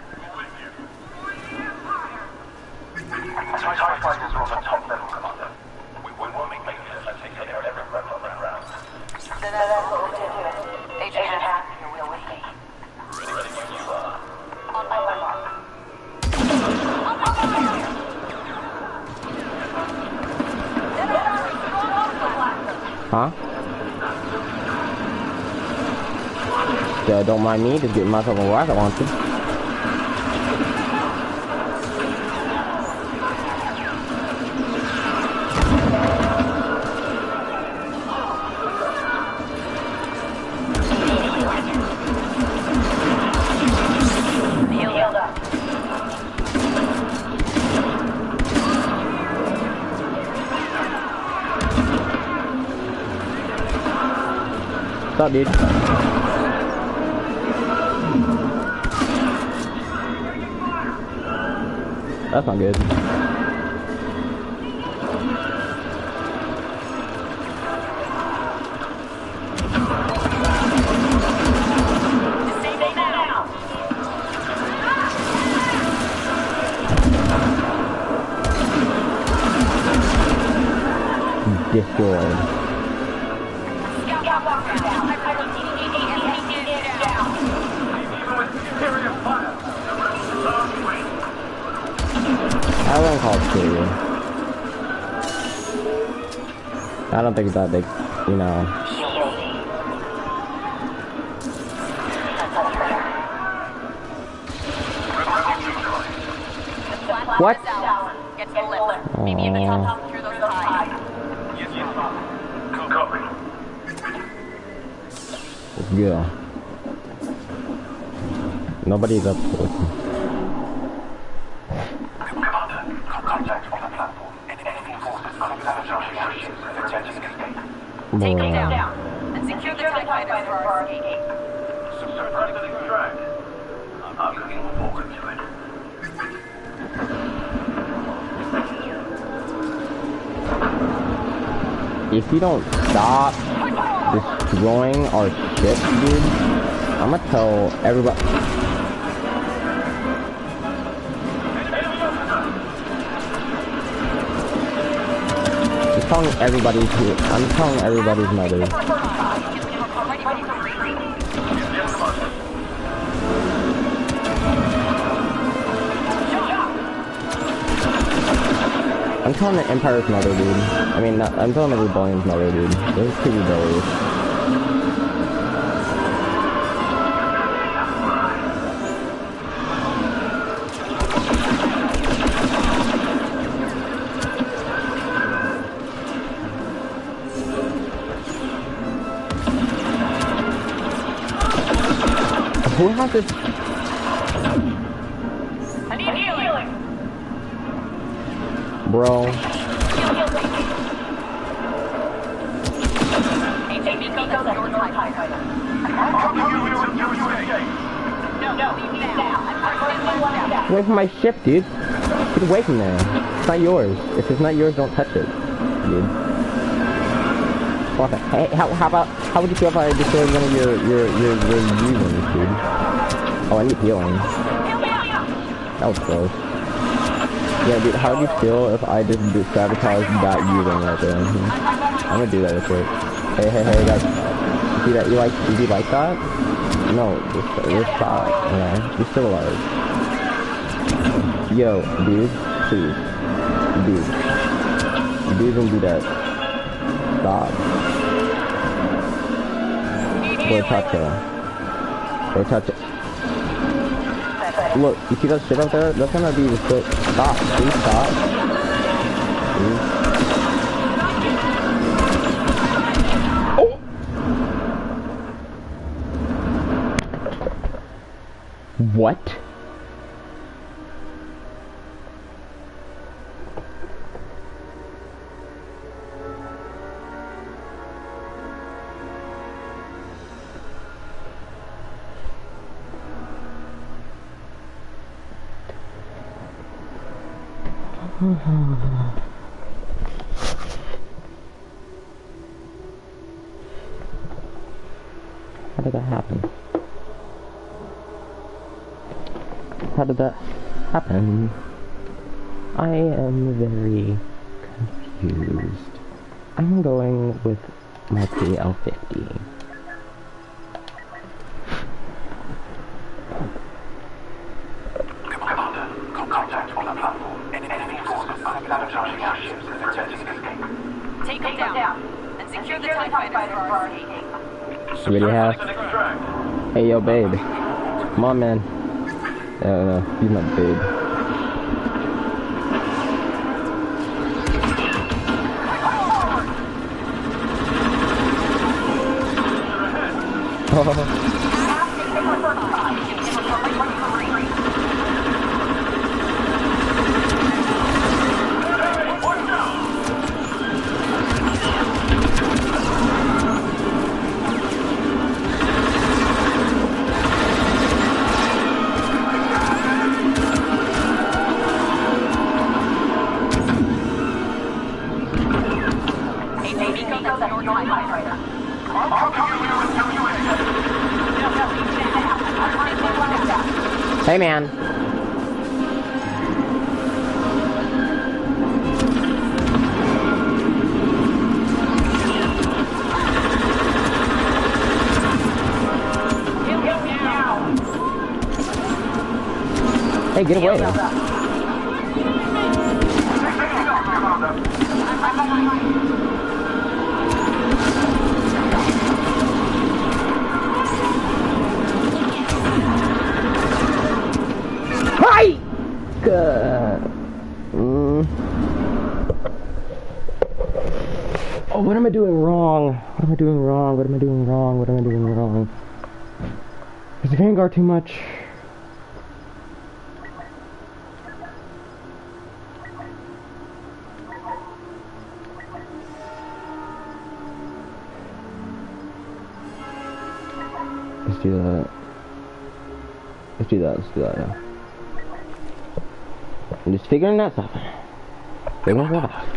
Huh? Yeah, don't mind me, just getting myself a rocket launcher. What's up, dude? That's not good. Destroyed. I won't call it scary. I don't think it's that big, you know. What? Get to the lift. Maybe in the top through those ties. Copy. Let's go. Nobody's up to it. Take them down and secure the TIE fighters for our escape. Suppress and extract. I'm looking forward to it. If you don't stop destroying our ship, dude, I'm gonna tell everybody. telling everybody's here. I'm telling everybody's mother. I'm telling the Empire's mother, dude. I mean, not, I'm telling the Rebellion's mother, dude. They're too rebellious. Who has this? I need healing. Bro. Hey, take me, go, go, go, your TIE fighter. No, no, leave me now. I'm Away from my ship, dude. Get away from there. It's not yours. If it's not yours, don't touch it, dude. What the, hey, how, how about, how would you feel if I destroyed one of your, your, your, your unions, dude? Oh, I need healing. That was close. Yeah, dude, how would you feel if I just did sabotage that U-wing right there? I'm gonna do that real quick. Hey, hey, hey, guys. You see that? You like, did you like that? No, just, you're shot. Yeah, you're still alive. Yo, dude, please. Dude. Dude, don't do that. Stop. Or touch her. Or touch it. Look, you see that shit up there? That's gonna be the shit. Stop, please stop. Please. Oh! What? How did that happen? How did that happen? I am very confused. I'm going with my P L fifty. Take them down and secure the TIE fighter for our escape. What do you have? Hey, yo, babe. Come on, man. No, no, he's not babe. Oh. Hey, man. Hey, get away. Hi! Uh, mm. Oh, what am I doing wrong? What am I doing wrong? What am I doing wrong? What am I doing wrong? Is the Vanguard too much? Let's do that. Let's do that. Let's do that, yeah. I'm just figuring that stuff. Figuring that out.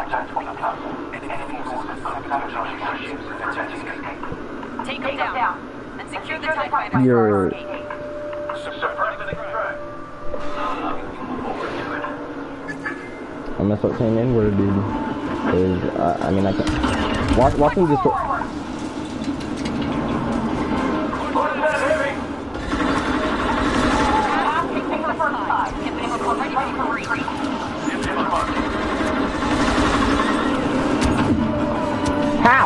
Take them down and secure the TIE fighter. You're... I'm gonna start saying N-word, dude. is, uh, I mean, I can watch, watch him just. How?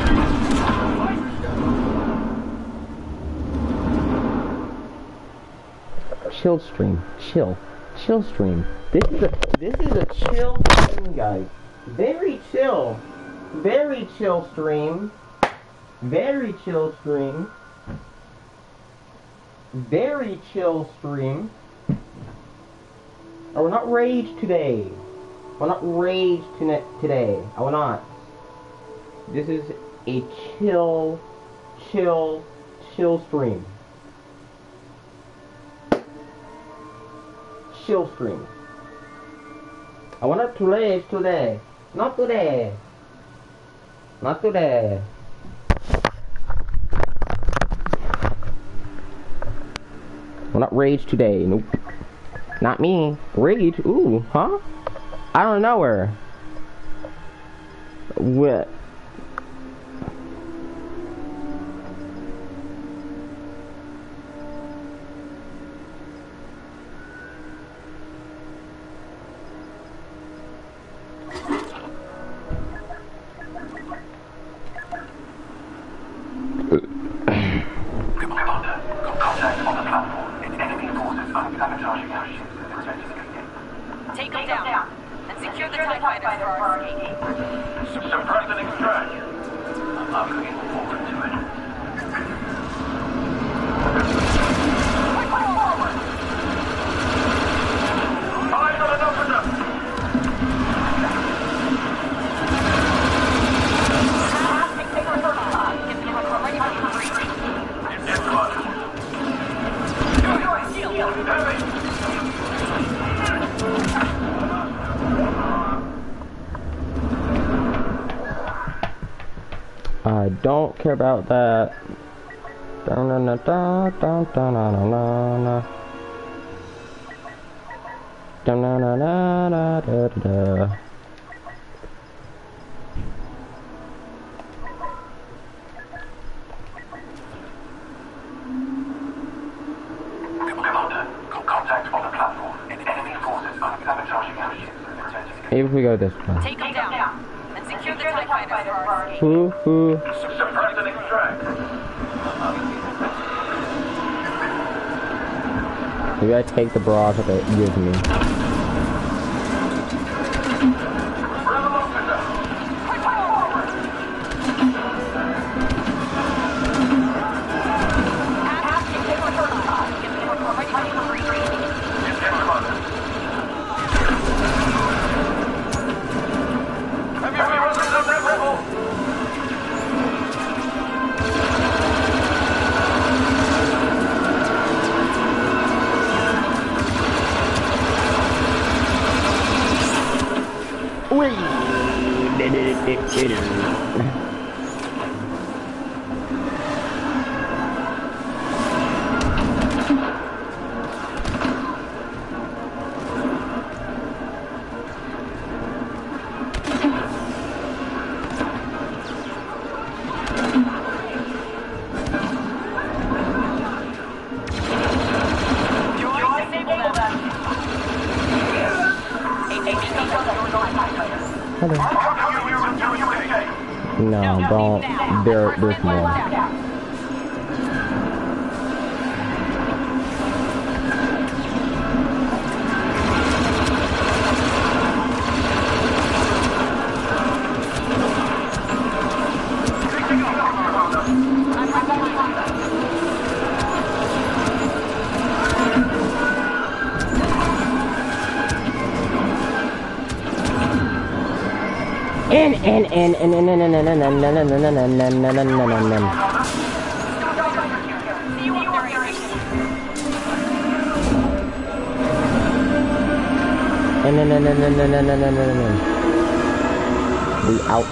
Chill stream. Chill. Chill stream. This is a this is a chill stream, guys. Very chill. Very chill stream. Very chill stream. Very chill stream. I will not rage today. I will not rage to today. I will not. This is a chill, chill, chill stream. Chill stream. I will not rage today. Not today. Not today. I will not rage today. Nope. Not me. Rage? Ooh, huh? I don't know her. What? Take them down and secure the TIE fighters for our escape. Suppress and extract. I'm looking forward to it. Eyes on an officer! I don't care about that. Dun, dun, dun, dun, dun, dun, dun, dun, dun. Dun, dun, dun, dun, dun, dun, dun. Commander, contact on the platform. Enemy forces are sabotaging our ships. Maybe if we go this way. Take them down and secure the TIE fighters for our escape. Who, who? Suppress and extract. Maybe I take the barrage that it gives me. Rebel officer! Have you ever run the rebel? No, don't. There, there's more. In, in, in, in, in, in, in, in, in, in, in, in, in, in, in, in, in. And then, and then, and then, and then, and then, we out.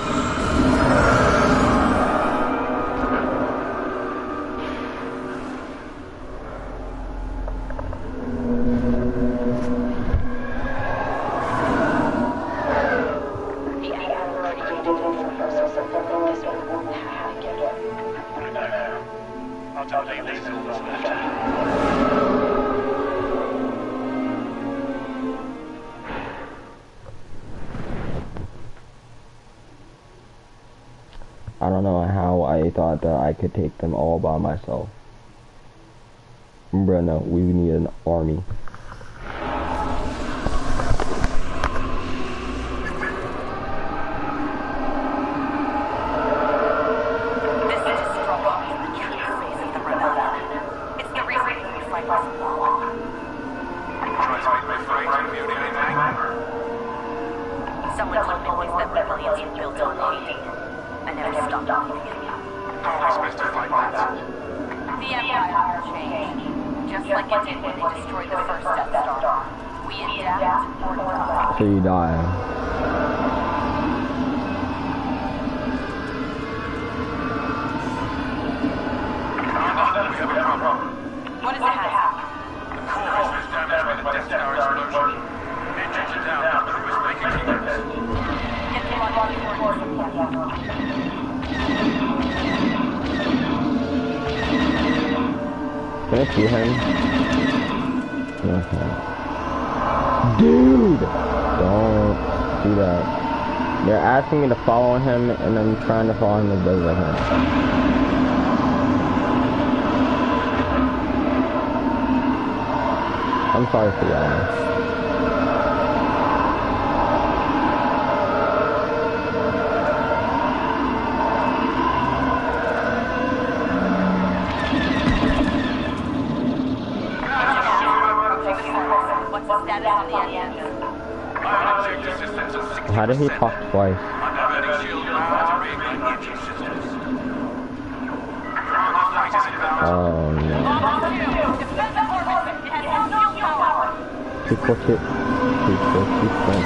I don't know how I thought that I could take them all by myself. Bruh, no, we need an army. So you die. What is the hazard? The core is damaged by the Death Star explosion. Engines are down, the crew is making progress. Get the launch report. Can I see him? Okay. Dude! Don't do that. They're asking me to follow him, and I'm trying to follow him as best as I can. I'm sorry for yelling. How did he talk twice? Oh no. Two four two. Two four two four.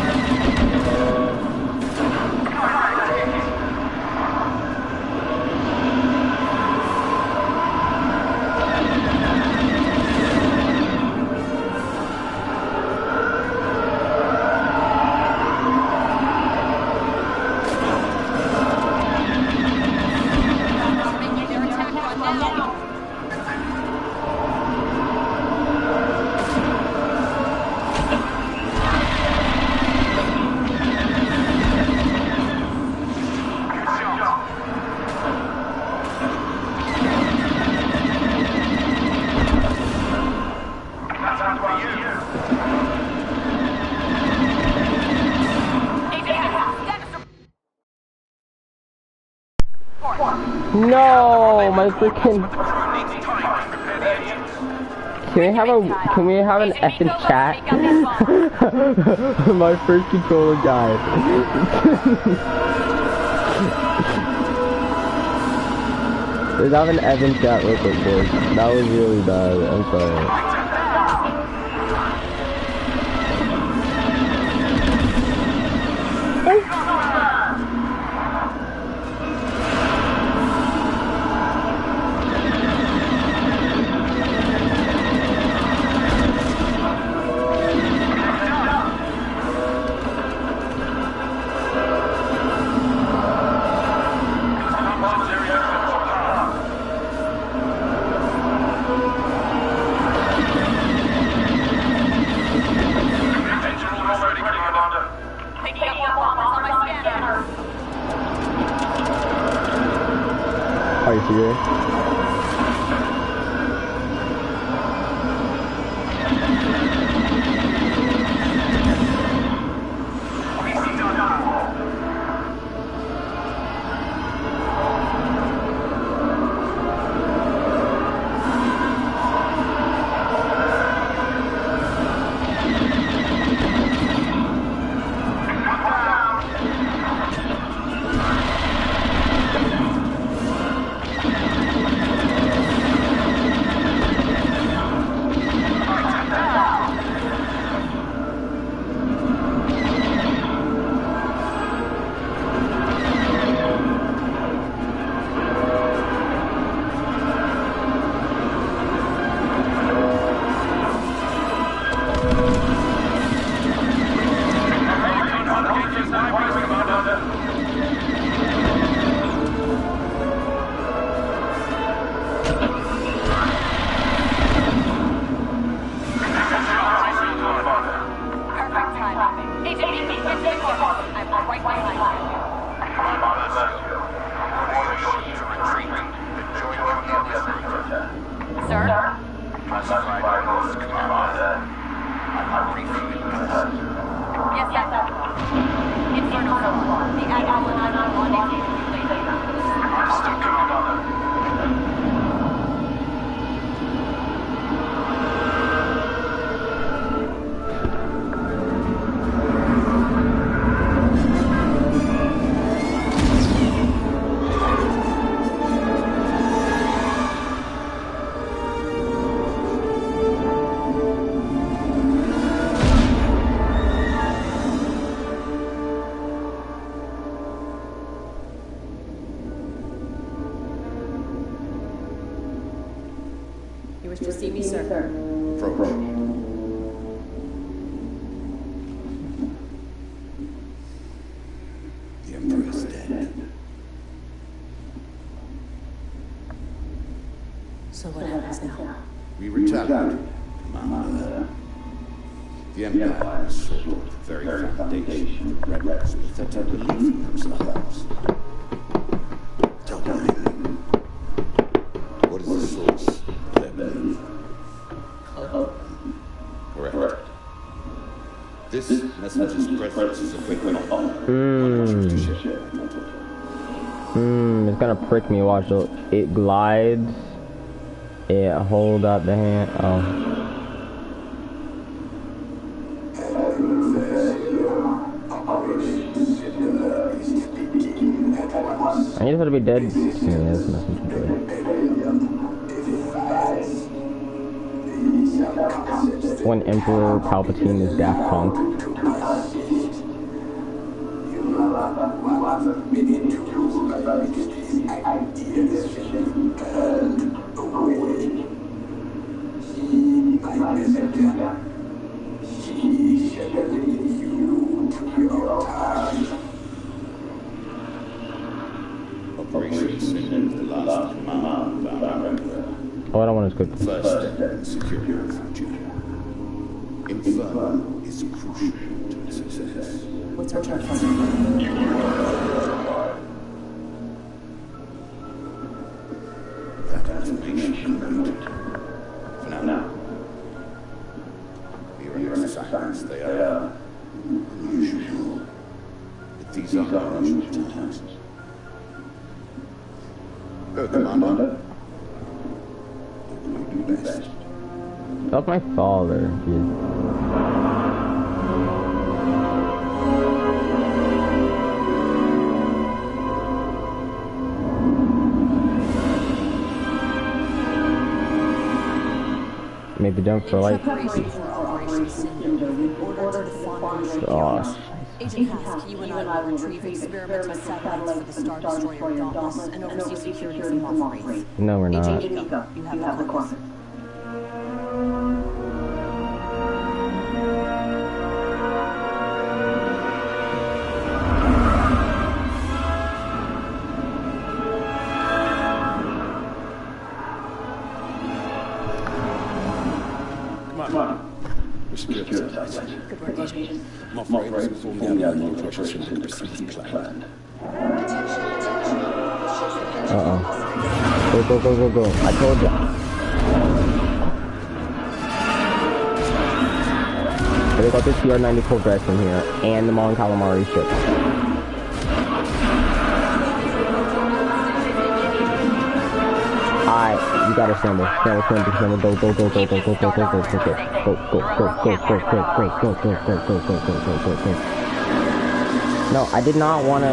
No, my freaking. Can we have a? Can we have an effing chat? My first controller died. Let's have an effing chat real quick, boys. That was really bad. I'm sorry. Are you serious? I'm right behind you. you see me, sir? Approach. The Emperor is dead. So what happens now? We retaliate, Commander. The Empire has sought the very foundation of Red Red's pathetic belief in themselves. Tell me, what is the source of their belief? Correct. This messenger's presence is a quick one. Mmm. Mmm, it's gonna prick me, watch it. It glides. It hold up the hand. Oh. I need her to be dead. Yeah, that's nothing to do. When Emperor Palpatine is Daft Punk. Operation Sin is the last command of our Emperor. Oh, I don't want to script. First step in securing the future. Inferno is crucial to its success. What's our target? That information completed. For now, now. The Uranus assignments, they are unusual. But these are our unusual tasks. Go, Commander. You do best. That's my father, dude. Made the jump for like. Oh. Agent Hask, you and I will retrieve experimental satellites for the Star Destroyer Dauntless and oversee security for Moff Wraith. No, we're not. Agent Nico, you have the course. Come on. We're secure the satellite. Good work, Agent. Moff Wraith is forming out the operations from the planned. Uh-oh. Go, go, go, go, go. I told ya. They got this C R ninety Corvette in here, and the Mon Calamari ship. Alright, you gotta assemble. Assemble, assemble, assemble. Go, go, go, go, go, go, go, go, go, go, go, go, go, go, go, go, go, great, go, go, go, go, go, go, go, go, go. No, I did not wanna.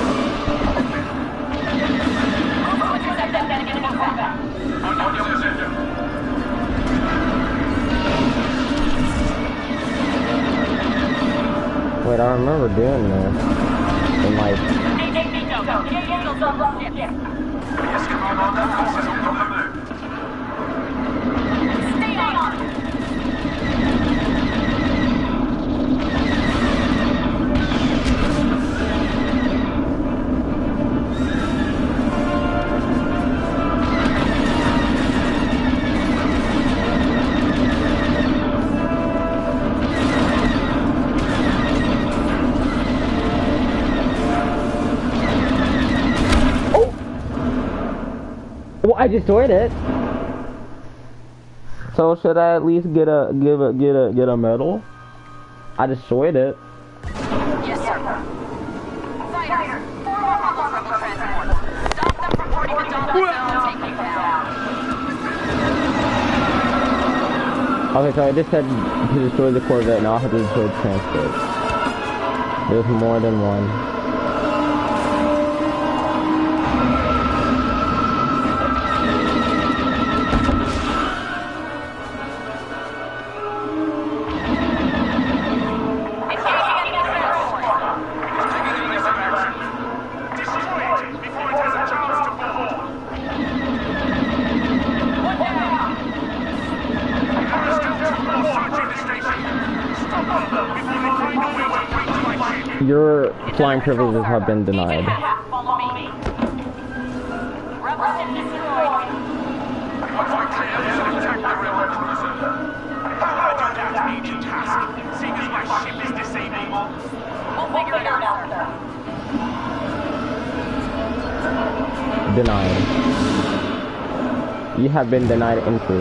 Wait, I remember doing this. And like. Yes, Commander, forces are on the move. Stay on! Well, I destroyed it. So should I at least get a give a get a get a medal? I destroyed it. Yes, sir. Fighters, form up on the rebel transport. Stop them from boarding the Dauntless and take them down. Okay, so I just said to destroy the Corvette, now I have to destroy the transport. There's more than one. Your flying privileges have been denied. Follow me. Rebel ship destroyed. Once we're clear, we'll attack the rebel cruiser. How would I do that agent task, seeing as my ship is disabled? We'll figure it out, sir. Denied. You have been denied entry.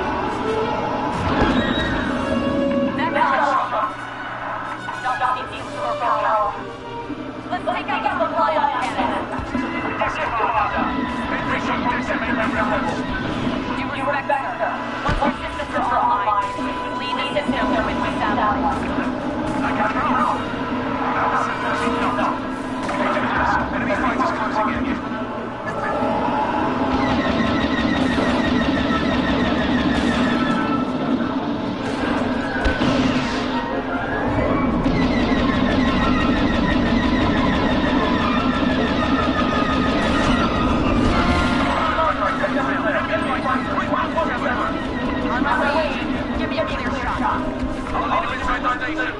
Let's take out the supply on cannon. Do you respect, sir? Once our systems are online, we leave the system with my satellites. I can't know. Absolutely not. Agent Hask, enemy fighters closing in. Give me a clear shot. I'll lead him inside our station.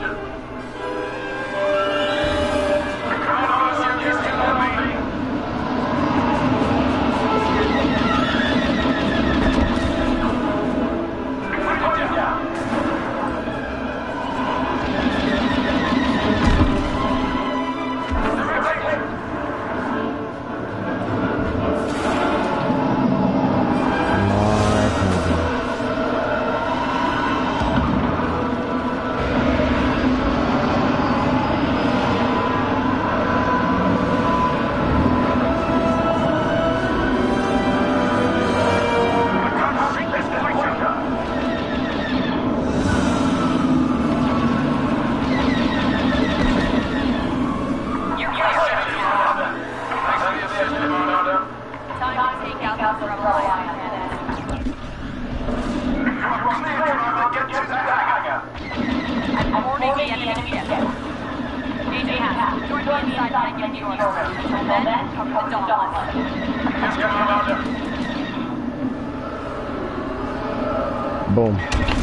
Boom.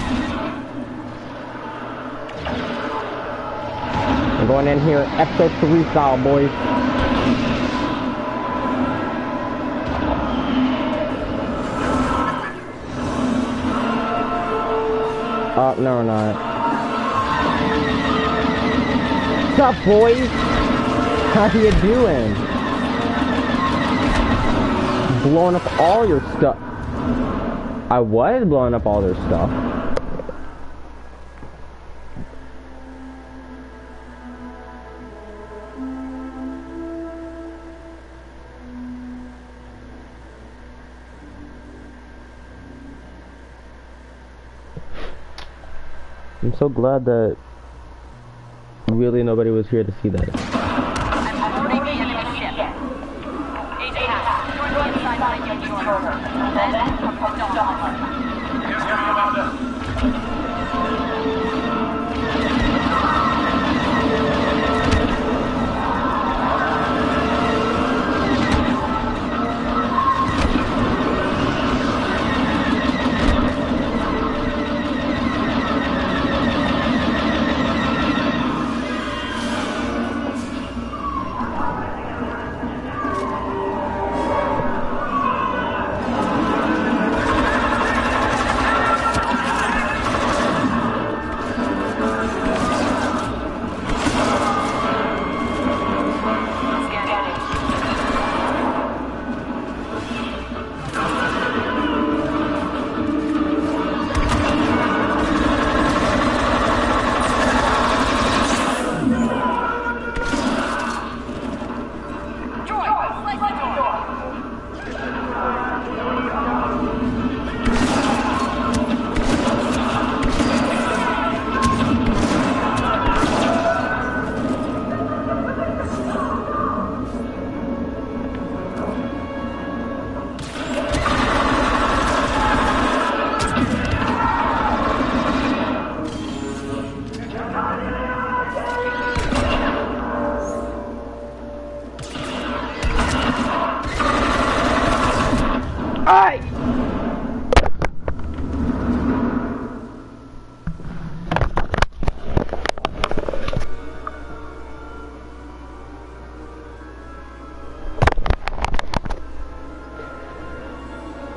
I'm going in here, episode three style, boys. Oh, no, we're not. What's up, boys? How you doing? Blowing up all your stuff. I was blowing up all their stuff. I'm so glad that really nobody was here to see that. I'm boarding the enemy ship. Agent Hask, join me inside my unit order. Then come to Dawn. Yes, Commander.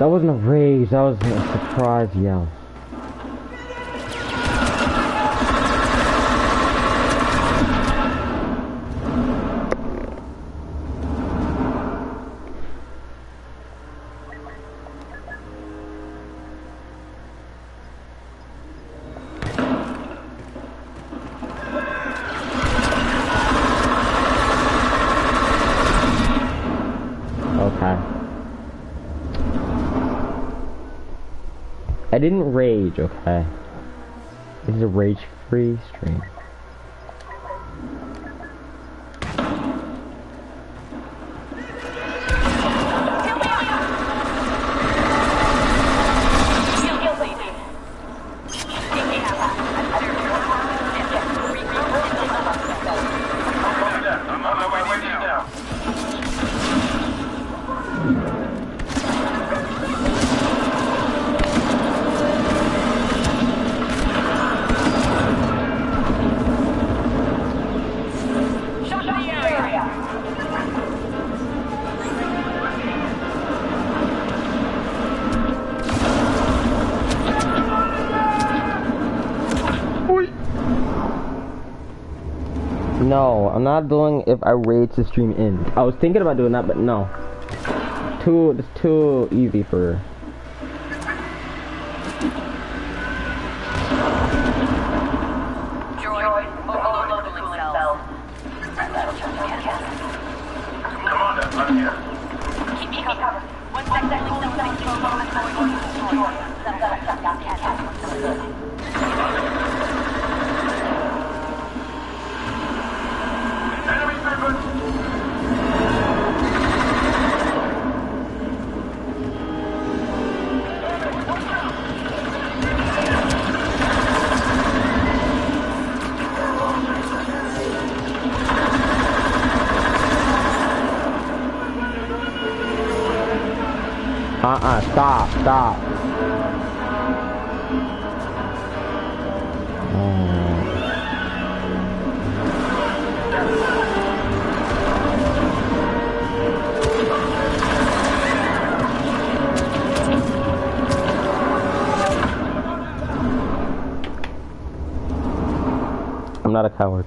That wasn't a rage, that was a surprise yell. I didn't rage, okay? This is a rage-free stream. No, I'm not doing if I rage the stream in. I was thinking about doing that, but no. Too, it's too easy for. Uh-uh, stop, stop. I'm not a coward.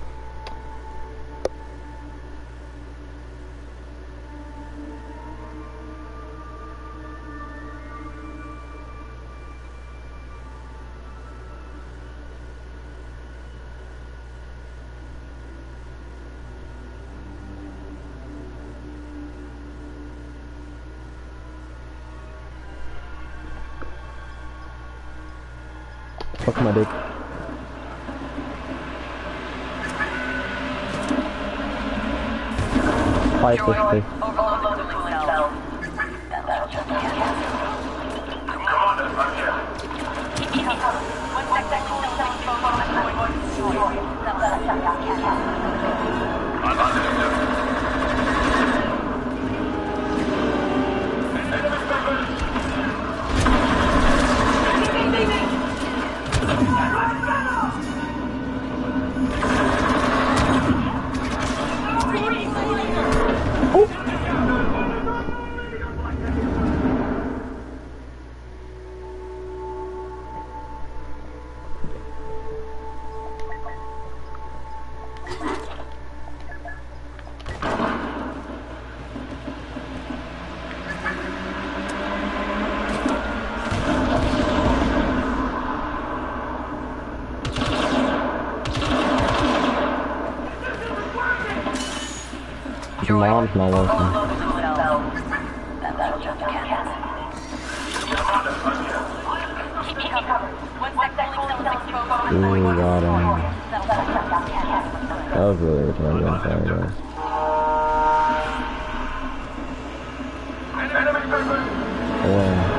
Fuck my dick. Five fifty. Your mom's not working. Ooh, got him. That was really retarded, I'm sorry guys. Yeah.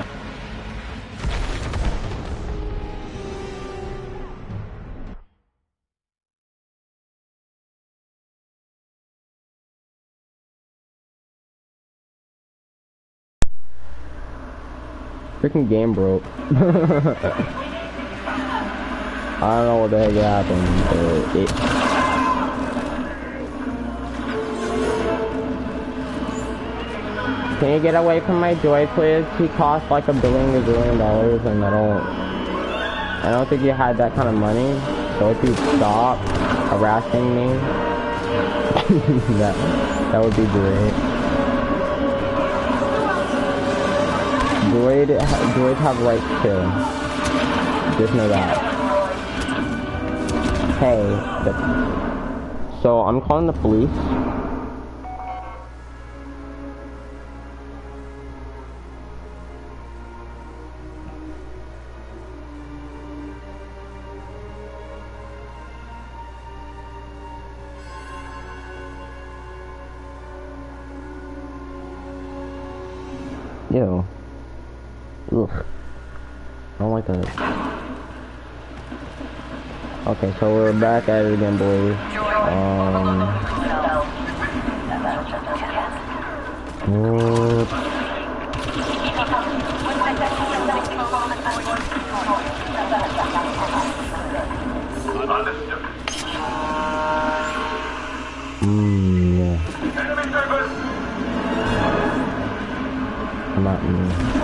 Freaking game broke. I don't know what the heck happened, but it... Can you get away from my Joy, please? He costs like a billion gazillion dollars, and I don't... I don't think you had that kind of money. So if you stop harassing me, that, that would be great. Droid, droids have rights too. Just know that. Hey, the, so I'm calling the police. Ew. Ugh. I don't like that. Okay, so we're back at it again, boys. Um. What? Mmm, yeah. Not me.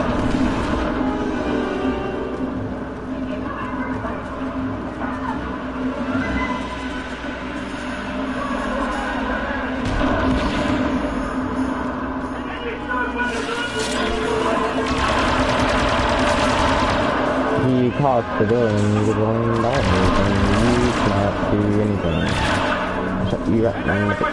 He cost civilians a billion dollars and you cannot do anything. So you got nothing.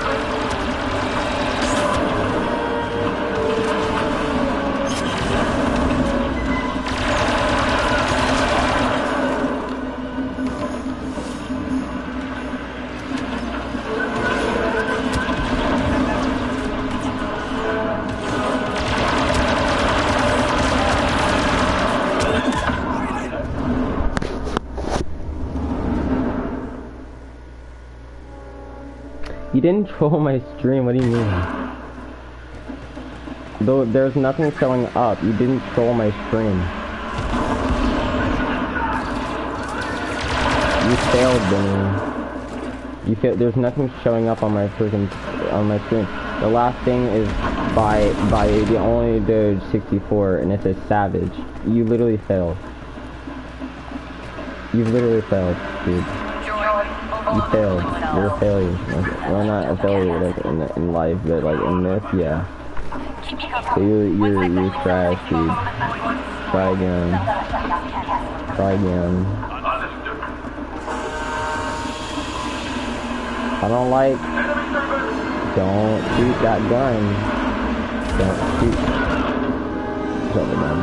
You didn't troll my stream, what do you mean? Though there's nothing showing up, you didn't troll my stream. You failed, Benny. You failed. There's nothing showing up on my freaking on my screen. The last thing is by by the only Doge sixty-four, and it says Savage. You literally failed. You literally failed, dude. You failed. You're a failure. Like, well, not a failure like in in life, but like in this, yeah. So you you're you're trash, dude. Try again. Try again. I don't like. Don't shoot that gun. Don't shoot. Shut the gun.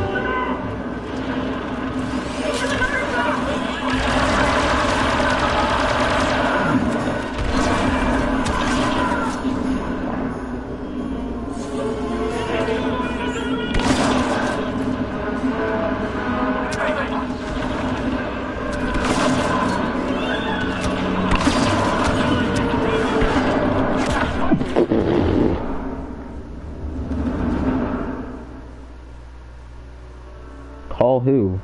Call who?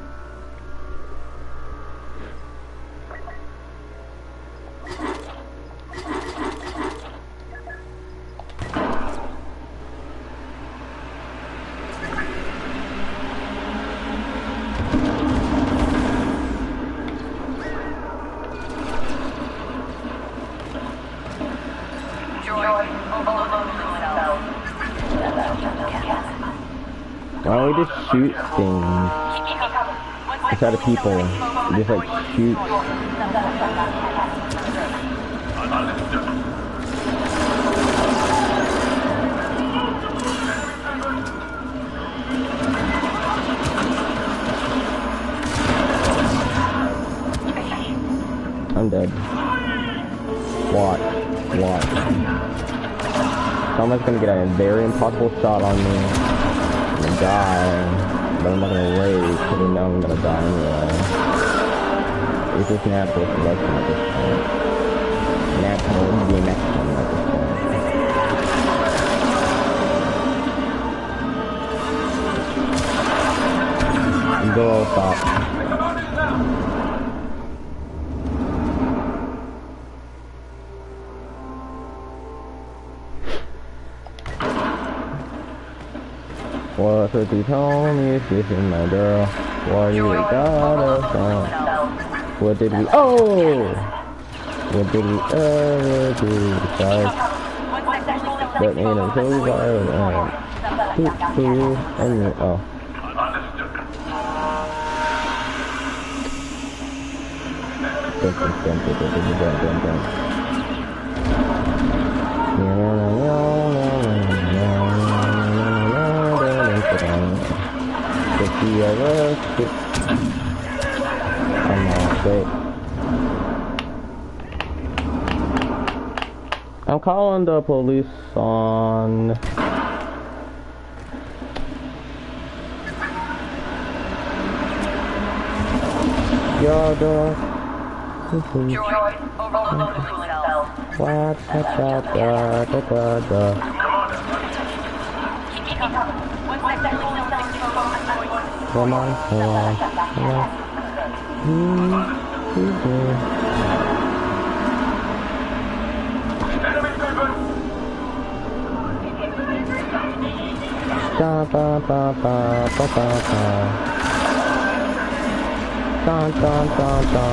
Why don't we just shoot things instead of people? Just like shoot. I'm dead. Watch. Watch. Someone's gonna get a very impossible shot on me. I'm gonna die. But I'm not gonna rage, because I know I'm gonna die anyway. It's just natural selection at this point. Natural D M X at this point. Go, stop. What would you tell me if this is my girl? Why you got us on? What did we? Oh! What did we ever do? Besides that made him so violent. Who? Who? And oh. Dun, dun, dun, dun, dun, dun, dun, dun. I'm all great. I'm calling the police on your door. Droid, overload the cooling cells. What? Da da da da da da. Keep me covered. One second, cooling cells are Come on, come on, come on. Hmm, hmm. Da ba ba ba ba ba ba. Da da da da.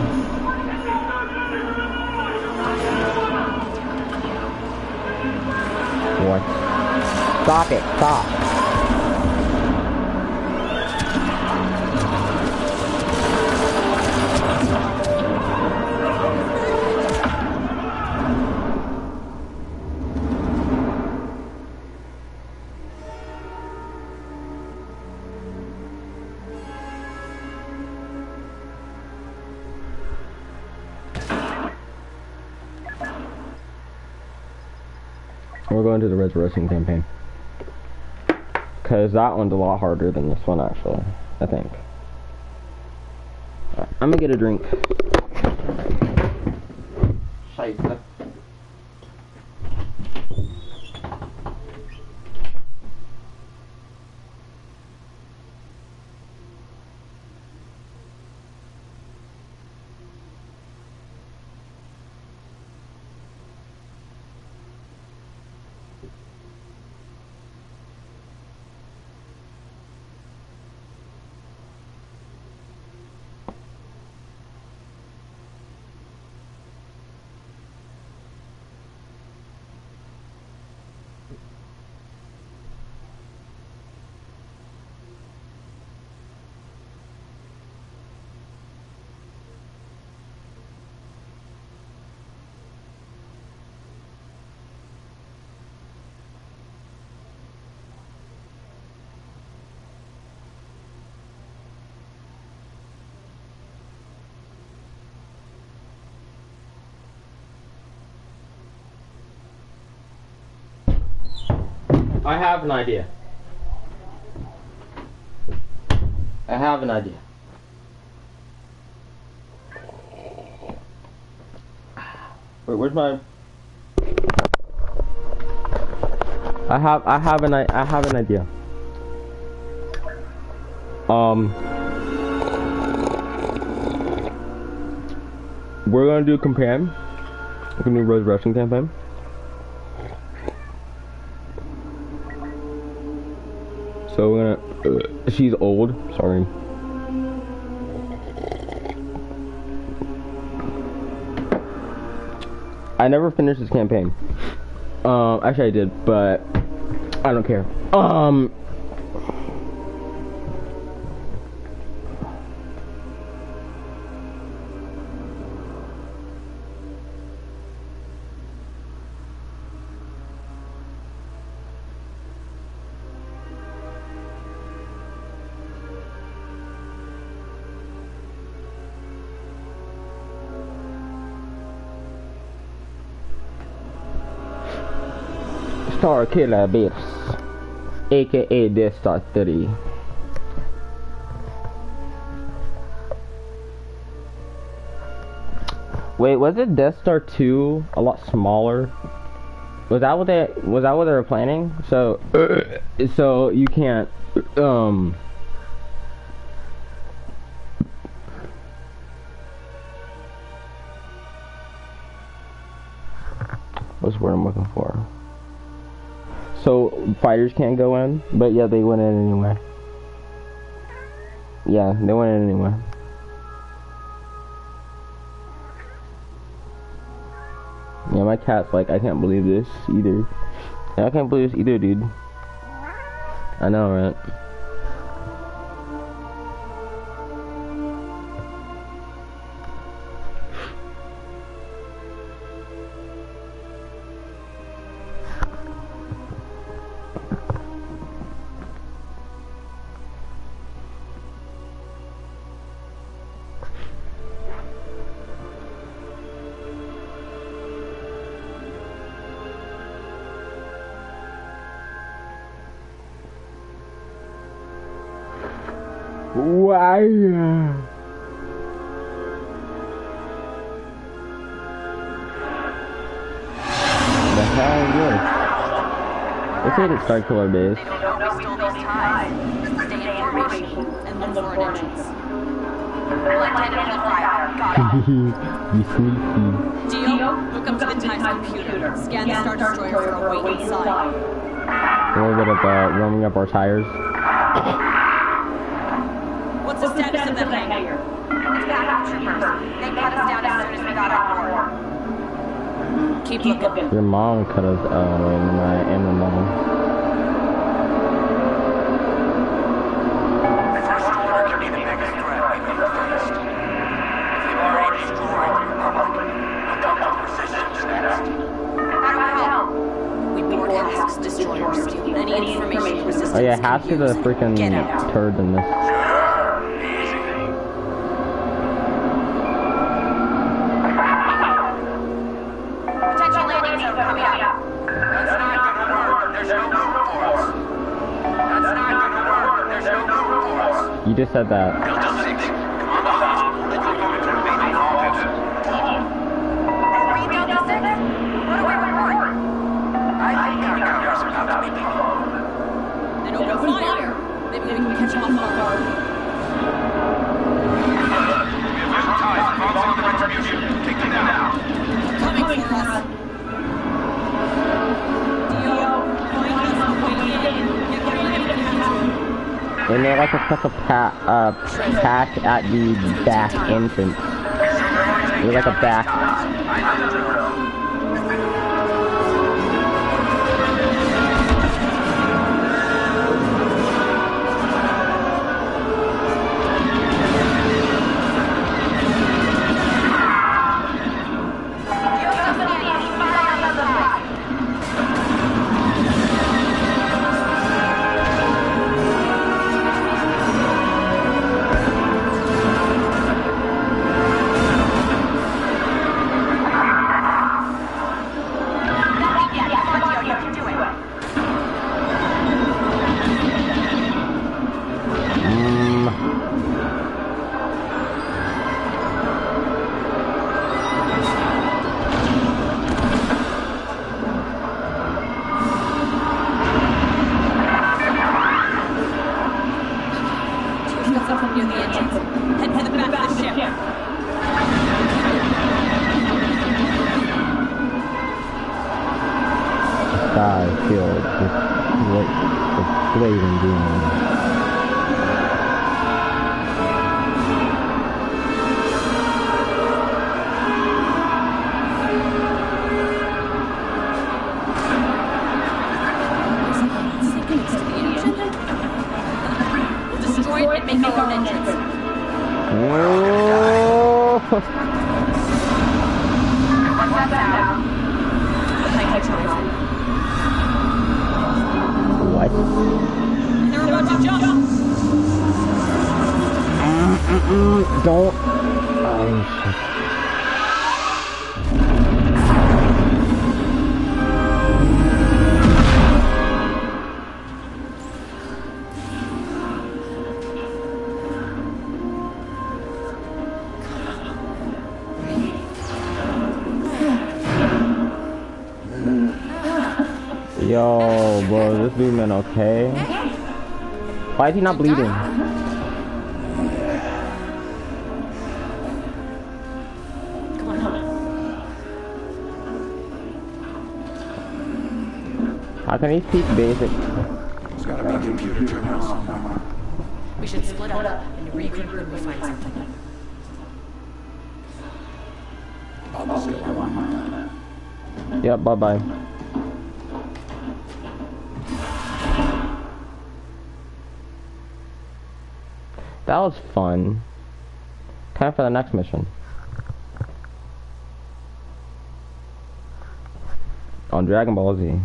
What? Stop it! Stop! We're going to the resurrection campaign. Because that one's a lot harder than this one, actually. I think. Right, I'm gonna get a drink. Scheiße. I have an idea. I have an idea. Wait, where's my? I have I have an I I have an idea. Um, we're gonna do a campaign. We're gonna do a resurrection campaign. So we're gonna. Uh, she's old. Sorry. I never finished this campaign. Um, actually I did, but I don't care. Um. Star Killer Beats, aka Death Star thirty. Wait, was it Death Star two a lot smaller? Was that what they was that what they were planning? So, uh, so you can't um. What's the word I'm looking for? So fighters can't go in, but yeah, they went in anyway. Yeah, they went in anyway. Yeah, my cat's like, I can't believe this either. Yeah, I can't believe this either, dude. I know, right? Why? The hell is this? They say it's Star Killer Base. They don't know we stole these ties. Stay in formation and look for an entrance. Lieutenant Fire, got it. You sneaky. Dio, hook up to the TIE's computer. Scan the Star Destroyer for a way inside. A little bit of uh, warming up our tires. What's the status of that hangar? It's backup troopers. They cut us down as soon as we got on board. Keep looking. Your mom cut us out, uh, and my and my mom. First order can be the biggest threat we've ever faced. If they've already destroyed the Republic, look up to resistance next. How do I help? We board Hask's destroyer, steal any information resistance. Oh yeah, can Hask is a use. freaking Get out. turd in this. Potential landing zone coming up. That's not gonna work. There's no room for us. That's not gonna work. There's no room for us. You just said that. Delta six, come on the hospital. Let's go to the main office. Come on. Are we Delta six? What do we report? I think our gunners are about to be blown. Then open fire. Maybe we can catch them off guard. We have no ties crossing the retribution. Take them down. Coming for us. Dio, find us a way in. Get ready to catch And they like to stuff a pa uh, pack at the back entrance. They're like a back. near the entrance. Head to the back of the ship. Sky filled with bla- with blazing green. Make our own entrance. Oh. What's that sound? What? They're about to jump. Mm-mm-mm. Don't. Oh shit. Yo, bro, this dude man okay? Why is he not bleeding? Come on, come on. How can he speak basic? There's gotta be a computer terminal somewhere. We should split up and regroup when we find something. I'll just go on my own. Yep, bye bye. That was fun. Time for the next mission. On Dragon Ball Z.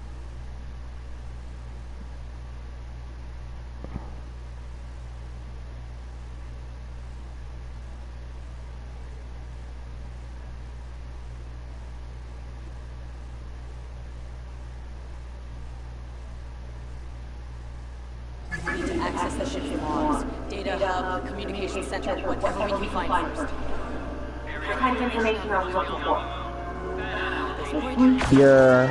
Access the ship's logs, data hub, communication center, whatever we can find first. What kind of information are we looking for? Your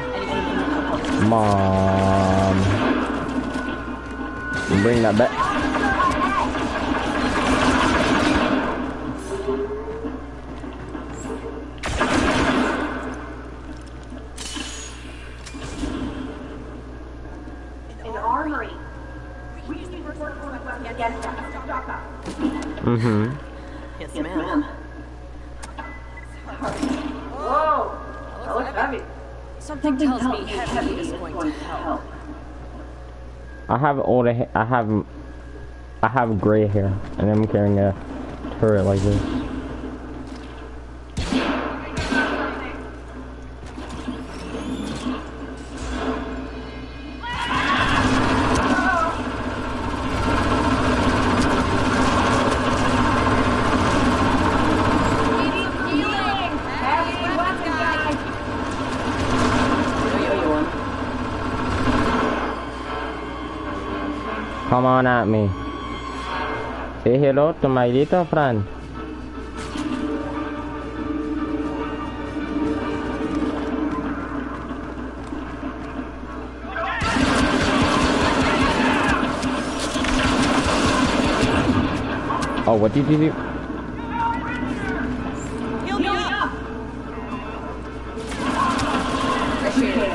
mom. Bring that back. An armory. We need to report for weapons against them. Mm-hmm. Yes, ma'am. Whoa! That looks heavy. Something tells me heavy is going to help. I have older ha I have I have gray hair and I'm carrying a turret like this. Come on at me. Say hello to my little friend. Oh, what did you do? Heal me up! Appreciate it.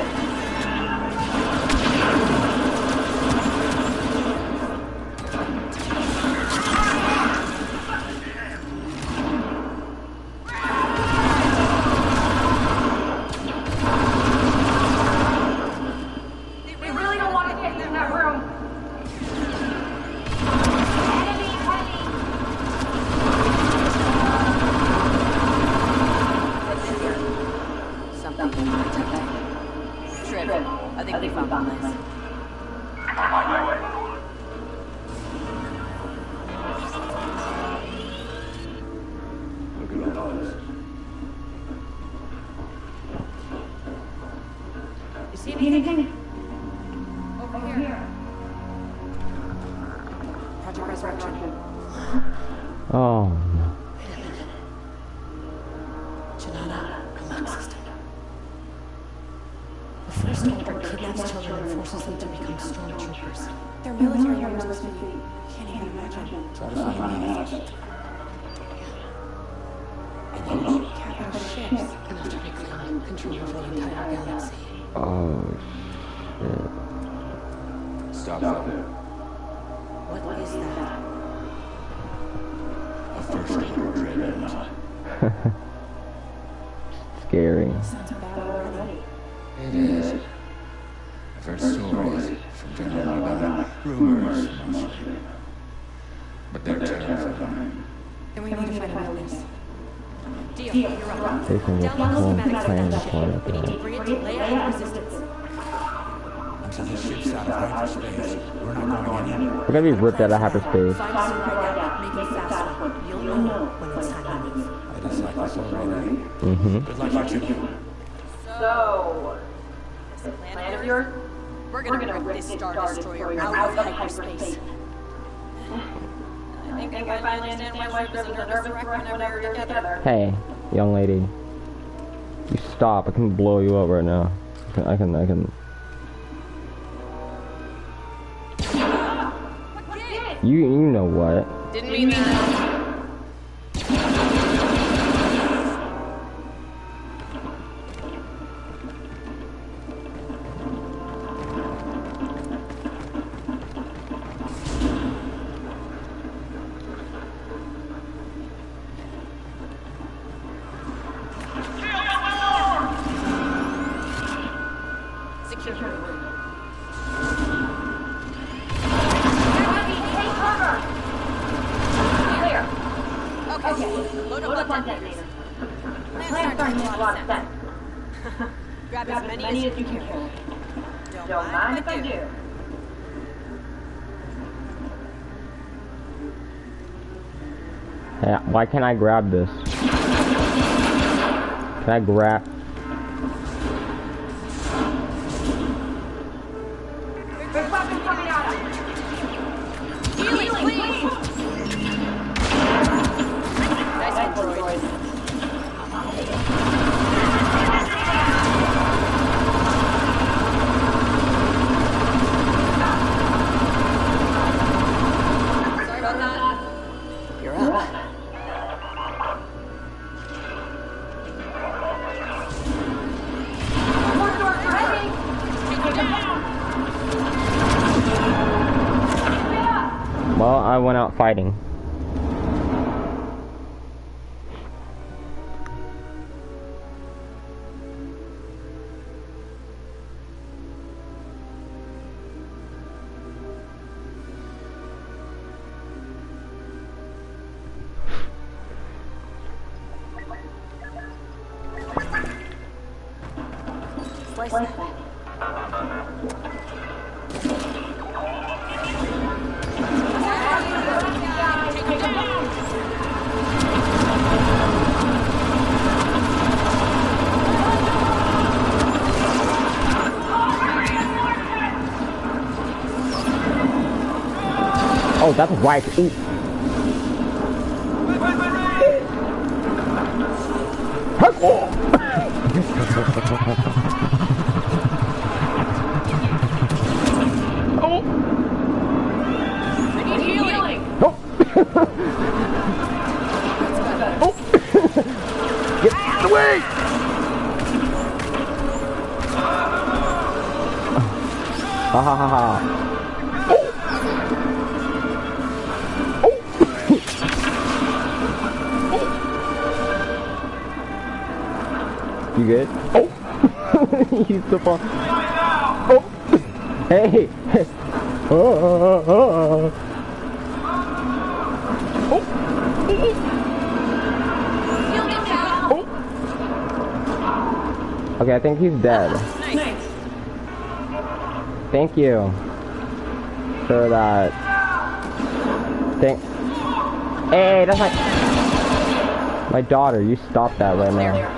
Anything? Over here. Project Resurrection. Oh no. Janana, relax, sister. The First Order kidnaps children and forces them to become stormtroopers. Their military are must be. Can't even imagine. Try to find an asset. And then capture the ships and after become control of the entire galaxy. Oh shit. Stop there. What is that? A First Order dreadnought. Scary. Sounds bad already. It is. I've heard stories from General about rumors mostly. But they're terrifying. Then we need to find a witness. Dio, you're up. Jason was Download the playing schematics playing of the that part ship. of We need to that. bring it to layout resistance. Until the ship's out of hyperspace, we're not going anywhere. We're gonna be ripped out of hyperspace. Find some right now. Make it faster. You'll know when it's time to move. I dislike this already. Mm-hmm. Good luck, you two. So, this plan of yours? We're gonna, We're gonna rip this Star Destroyer out of hyperspace. I think I finally understand why there was a nervous wreck whenever you're together. Hey, young lady. You stop. I can blow you up right now. I can, I can, I can. You, you know what? Didn't mean that. a lot of sense. Grab as many as you can. Don't mind if I do. Hey, why can't I grab this? Can I grab? There's weapons coming at us. Healing, please! Nice one, droid. Sorry about that. You're up. Well, I went out fighting. Slice that. Oh, that's right. Eat. Oh. I need healing. Oh. Oh. Get away. Ha ha ha ha. You good? Oh! He's the ball. Oh! Hey! Oh! Oh! Oh! Oh! Okay, I think he's dead. Nice. Thank you for that. Thank. Hey, that's my my daughter. You stop that right now.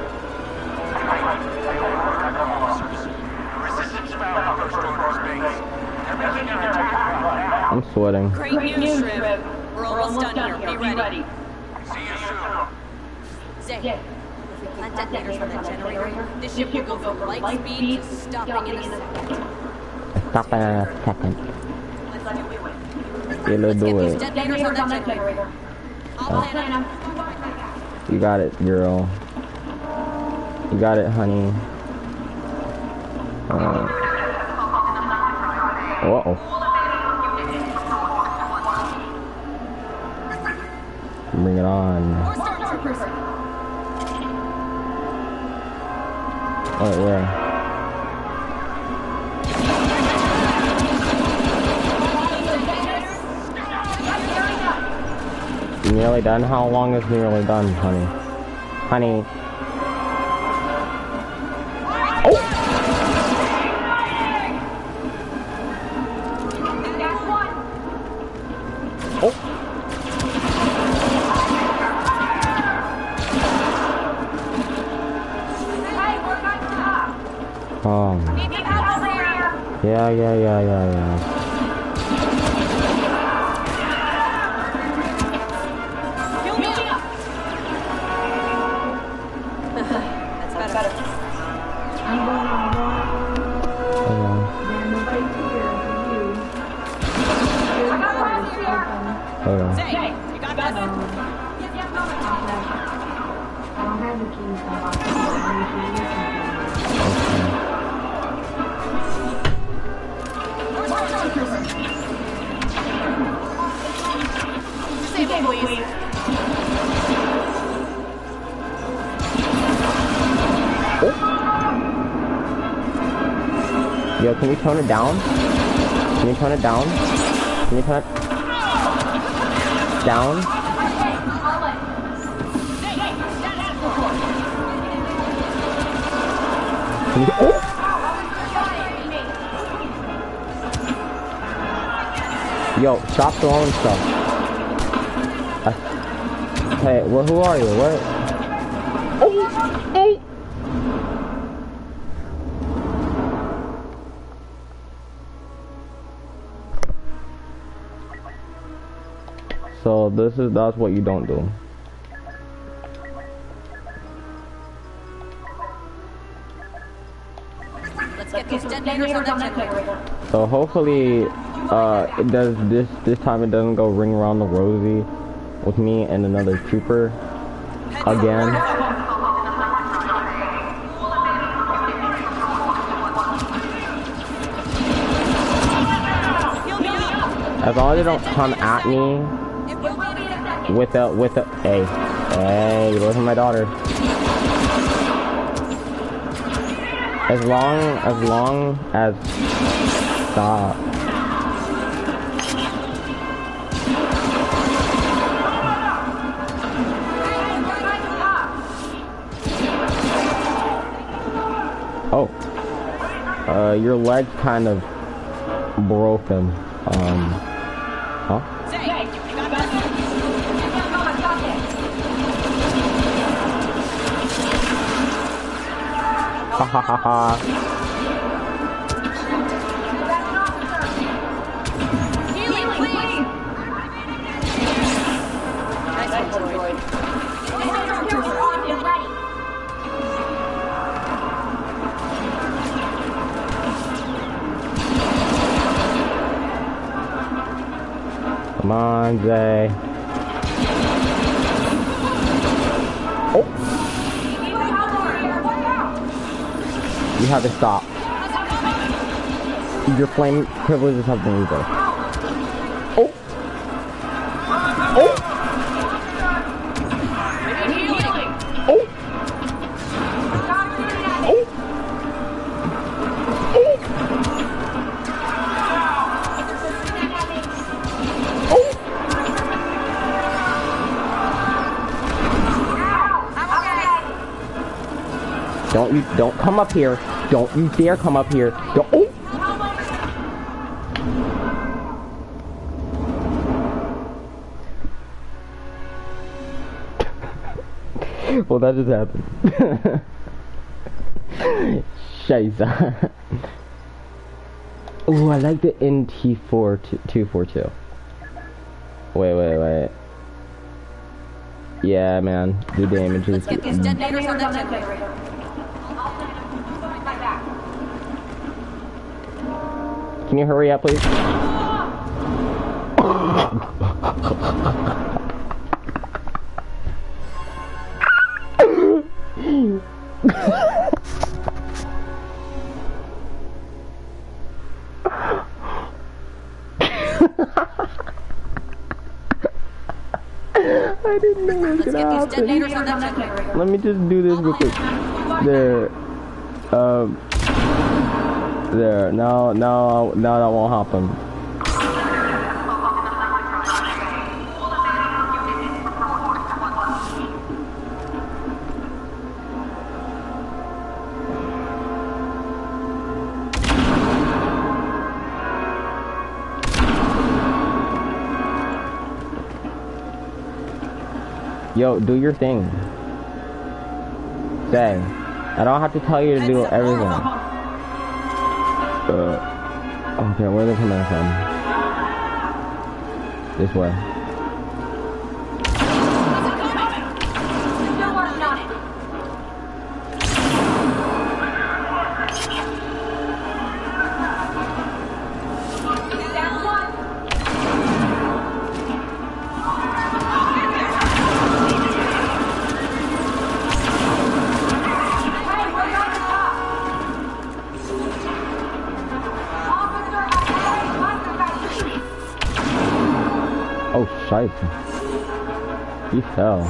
I'm sweating. Great news, Shriv. We're almost done here. Be ready. See you soon. Zay, if we plant detonators from that generator, this ship will go from light speed to stopping in a second. Stop in a second. Let's do it. You'll Let's do get these it. detonators on that generator. I'll plan them. You got it, girl. You got it, honey. Uh oh. Bring it on. More stormtroopers. Oh, where? You nearly done? How long is nearly done, honey? Honey. Oh! Oh! Oh. Yeah, yeah, yeah, yeah, yeah. Fill me up. That's better. I'm going on one. Oh, And nobody's here for you. I got one here. oh, yeah. Zay, you got this. I don't have the keys. I More stormtroopers. Disable, please. Yo, can you tone it down? Can you tone it down? Can you tone it down? Can you, oh! Yo, stop throwing stuff. Uh, hey, well, who are you? What? Oh! Oh! So this is, that's what you don't do. Let's get these detonators on that generator. So hopefully, uh, it does this, this time it doesn't go ring around the rosy with me and another trooper again. As long as they don't come at me with a, with a, hey, hey, you listen to my daughter. As long, as long as, stop. Oh, uh, your leg's kind of broken. Um, huh? Ha ha ha ha. Healing, please! Nice one, droid. Come on, Zay. Oh! You have to stop. Your flame privileges have been revoked. Oh! Oh! Oh! Oh! Don't you, don't come up here. Don't you dare come up here. Don't, oh! Well, that just happened. Scheiße. Ooh, I like the N T four two forty-two. Wait, wait, wait. Yeah, man. Do damages. Let's get these detonators on that generator. Can you hurry up, please? I didn't know it was gonna happen. Let me just do this real quick. There. Um. There. No, no, no, that won't happen. Yo, do your thing. Say, I don't have to tell you to do everything. Uh, okay, where are they coming from? This way. Oh, shite. He fell.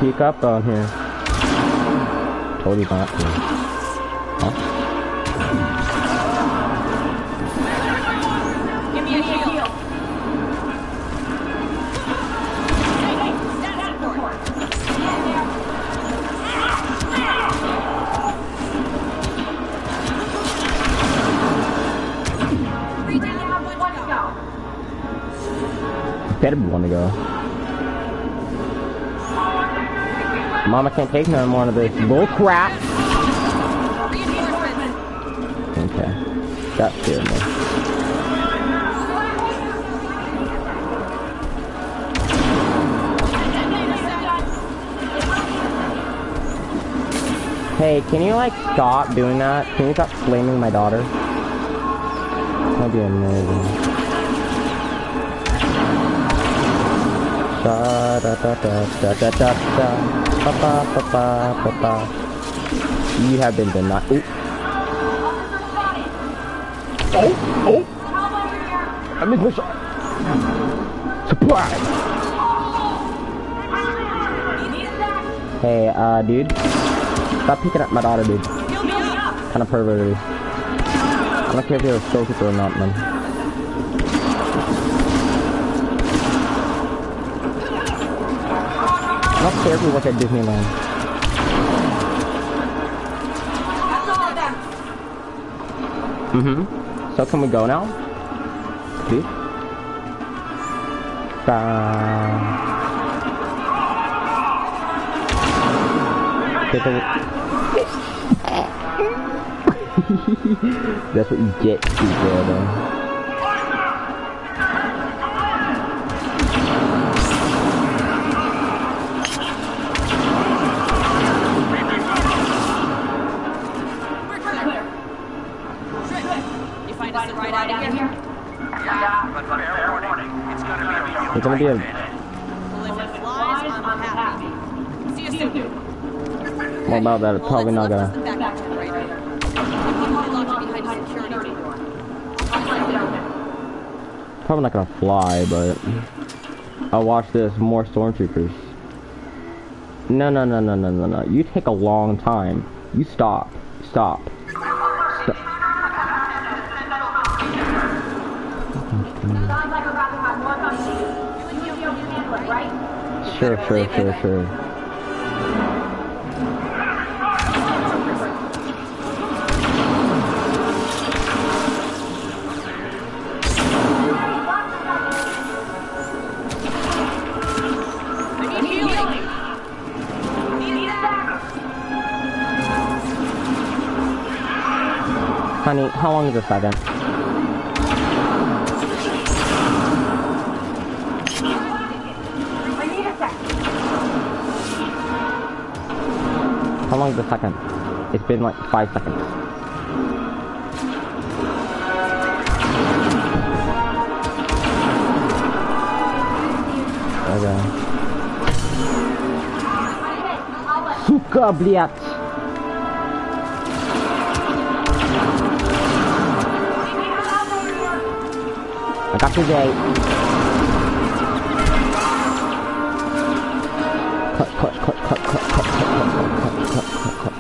sneak up on here. Told you not to. Huh? Give me a shield. Hey, hey, stat support. Three down, one to go. Better be one to go. Mama can't take no more of this bull crap. Okay, that scared me. Hey, can you like stop doing that? Can you stop flaming my daughter? That'd be amazing. Da da da da da da da da. Ba ba ba ba ba ba. You have been denied. Oh. Oh, oh. I missed my shot. Surprise. Hey, uh, dude. Stop picking up my daughter, dude. Kind of perverted. I don't care if you're a stormtrooper or not, man. I don't care if you work at Disneyland. Mm-hmm. So can we go now? Please? Bye. That's what you get, stupid. It's gonna be a... What about that? It's probably not gonna... Probably not gonna fly, but... I'll watch this. More stormtroopers. No, no, no, no, no, no, no. You take a long time. You stop. Stop. Stop. Sure, sure, sure, sure. Honey, how long is a second? How long is a second? It's been like five seconds. Okay. Сука, блядь! I got the gate. Cut, cut, cut, cut, cut, cut, cut, cut, cut, cut, cut, cut.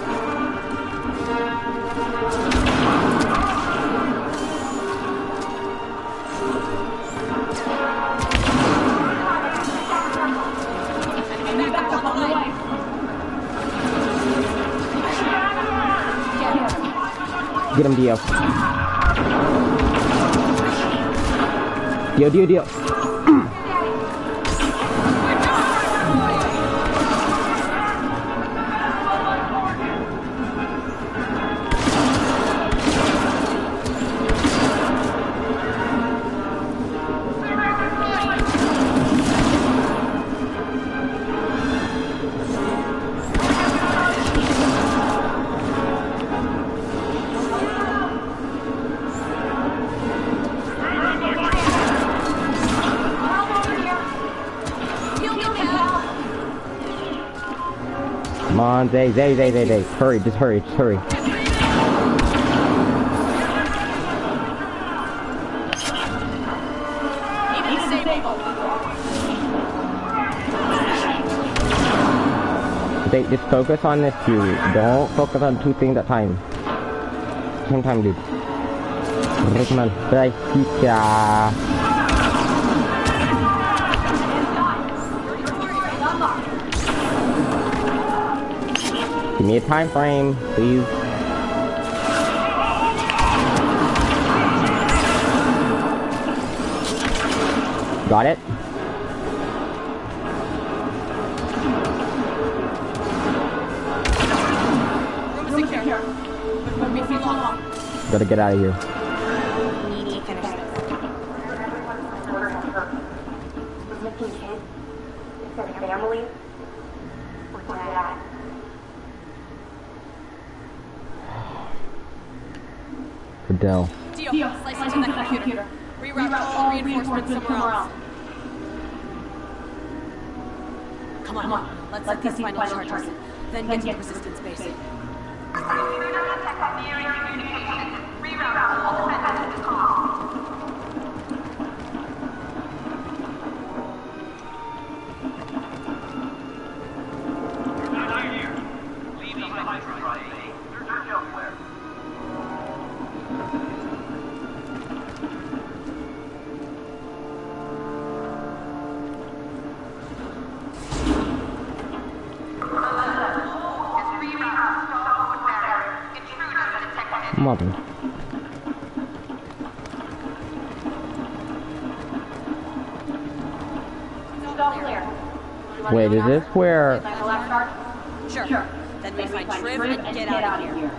Get him, Dio. Dio, Dio, Dio. Come on, Zay, Zay, Zay, Zay, Zay. Hurry, just hurry, just hurry. They just focus on this, dude. Don't focus on two things at a time. Same time, dude. Rickman, Braisica. Give me a time frame, please. Got it? Room secure. But won't be for long. Gotta get out of here. Need to finish this. Was missing kids? Is there families? Or dad? Fidel. Deal. Slice into the computer. Reroute all reinforcements somewhere else. Come on, let's set these final charges. Then get to the resistance base. Mother. Wait, is this where... Sure. Sure. Then we find Triv and get out of here.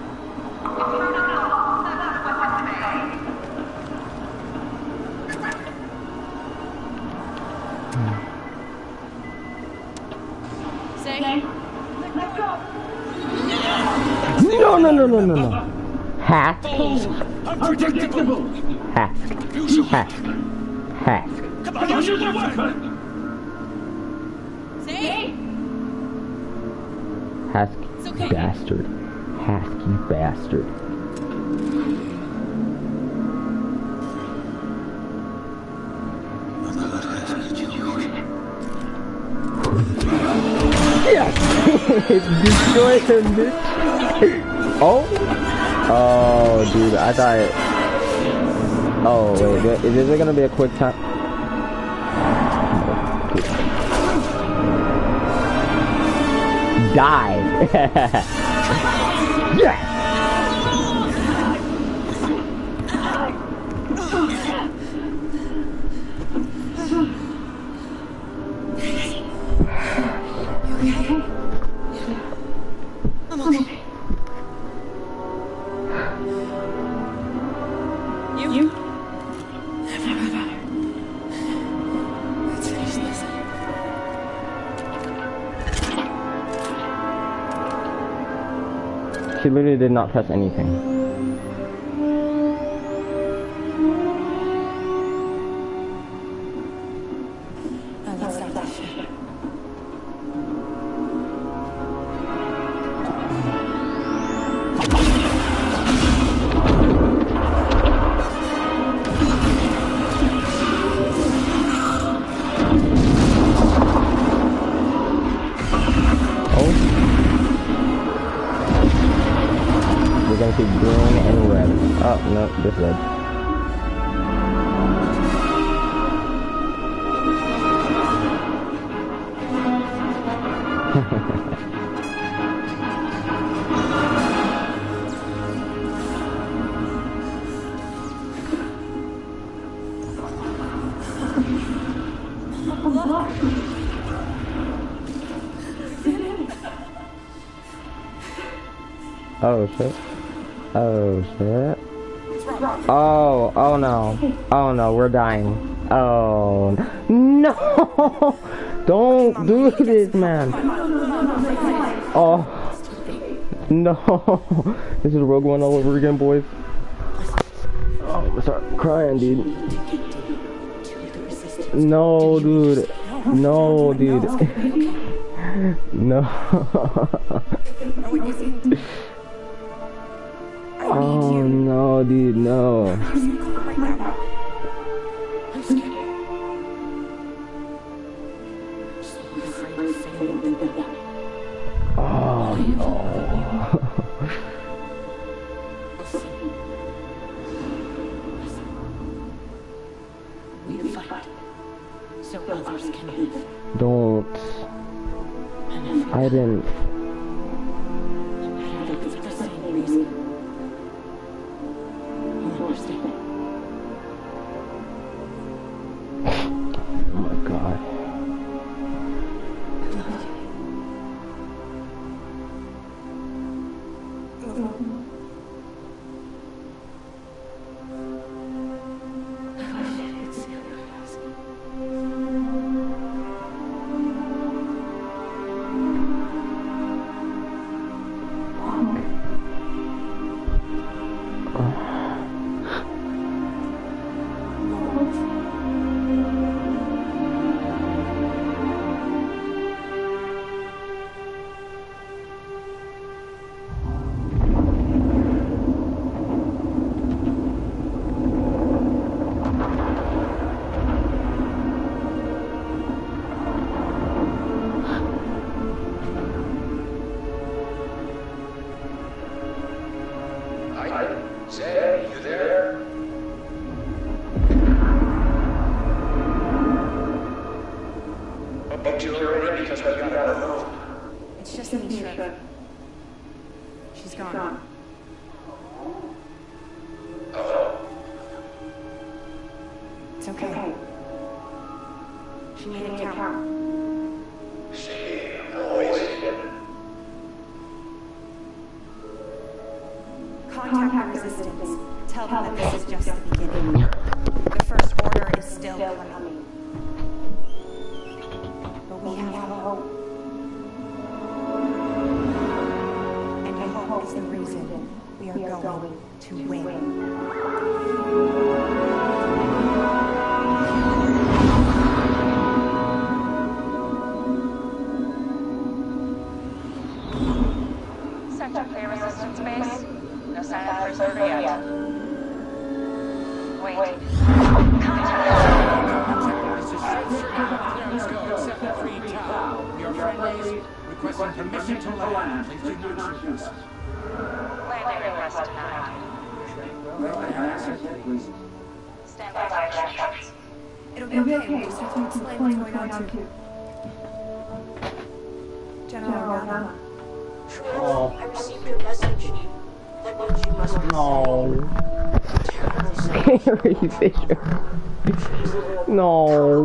Say, let's go. No, no, no, no, no, no. Hask. Unpredictable! Hask. Hask. Hask. Come on, use your weapon! Say, Hask, it's okay. bastard. Hask, you bastard. Yes! Destroy him, bitch! Oh? Oh, dude, I thought it... Oh, wait, wait, is this gonna be a quick time? Die! Yes! I'm okay. You? You? Let's finish this. She literally did not press anything. Oh, let's stop that shit. We're gonna see green and red. Oh, no, just red. Oh shit. Oh shit. Oh, oh no. Oh no, we're dying. Oh no. Don't do this, man. Oh no. This is Rogue One all over again, boys. Oh, I'm gonna start crying, dude. No, dude. No, dude. No. Oh no, dude, no. Oh It's just Misha. She's gone. It's okay. She made it count. She always did. Contact the resistance. Tell them that this is just the beginning. The first order is still coming. But we have hope. And hope is the reason we are going to win. Sector clear resistance base. No sign of first order yet. Wait. This is Let's go. seven three Tau. Your friendlies requesting permission to land. Please do not shoot us. Landing request denied. Stand by for instructions. It'll be okay. We'll just have to explain what's going on too. General Organa. Oh. I received your message. That means you must No. Carrie Fisher. No.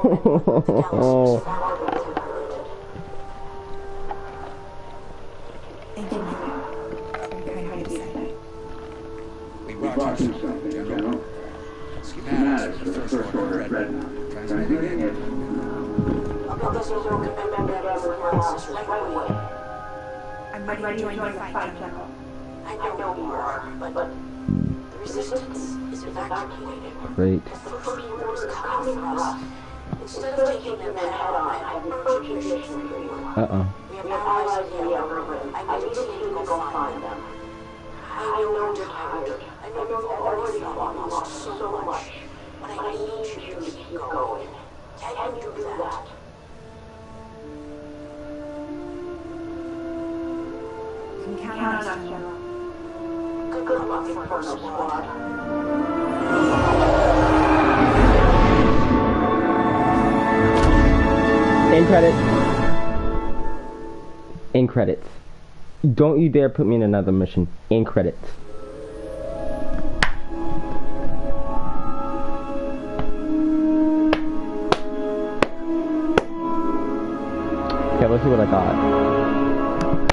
Thank you. Very kind of you to say. We brought you something, General. Schematics for the first order at Redmond. Transmitting it. I'll get those over and command that analysis right away. I'm ready to join the fight, General. I know you are, but, but the resistance is evacuated. Great. The first order is coming for us. Instead of taking them head on, I have an urgent mission for you. Uh-uh. We have allies in the Evergreen. I need you to go find them. I know you're tired. I know you've already lost so much. But I need you to keep going. Can you do that? You can count on us, General. Good luck, First Squad. End credits. End credits. Don't you dare put me in another mission. End credits. Okay, let's see what I got.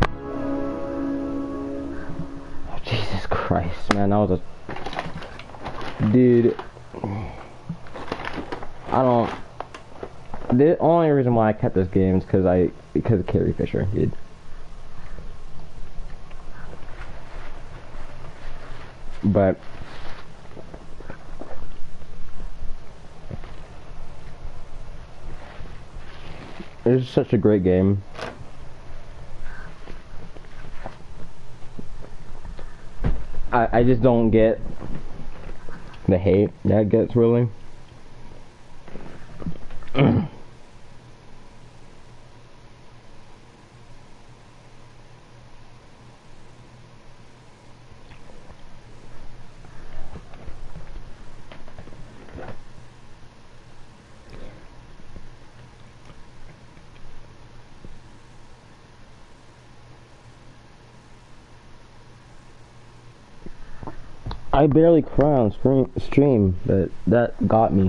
Oh, Jesus Christ, man, that was a... Dude. I don't... The only reason why I kept this game is because I... Because of Carrie Fisher, dude. But... It's such a great game. I, I just don't get the hate that gets really. I barely cry on stream, stream, but that got me.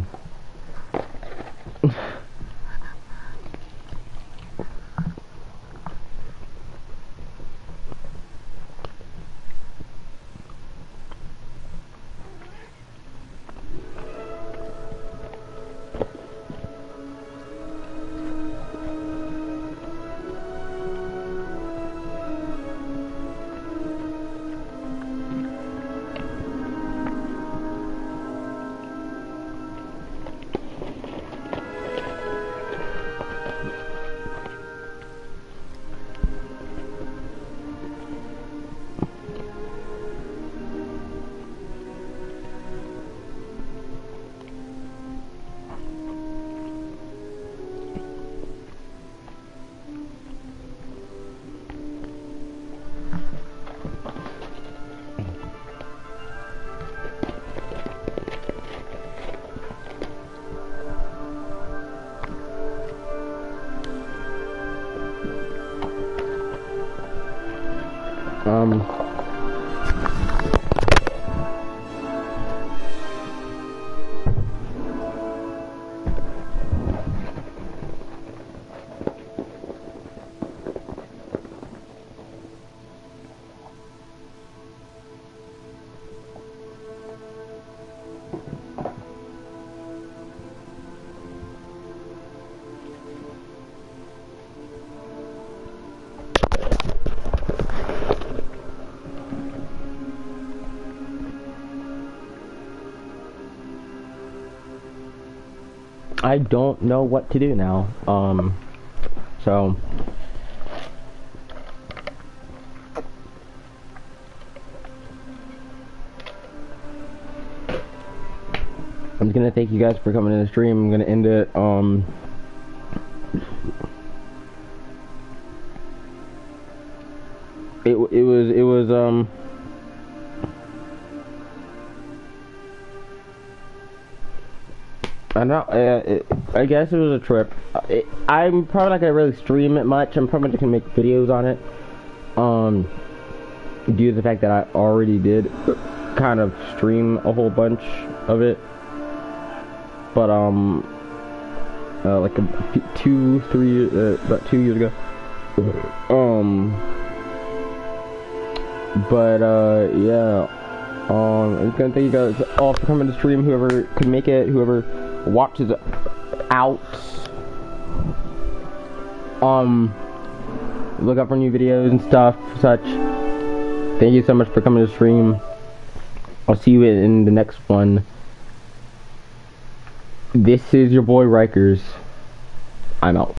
I don't know what to do now. Um, so I'm just gonna thank you guys for coming to the stream. I'm gonna end it. Um, it it was it was um. I know. Uh, it, I guess it was a trip. It, I'm probably not gonna really stream it much. I'm probably just gonna make videos on it. Um, due to the fact that I already did kind of stream a whole bunch of it. But um, uh, like a few, two, three, uh, about two years ago. Um, but uh, yeah. Um, I'm just gonna thank you guys all for coming to stream. Whoever could make it, whoever watches out. Um, look out for new videos and stuff, such. Thank you so much for coming to stream. I'll see you in the next one. This is your boy Rikers. I'm out.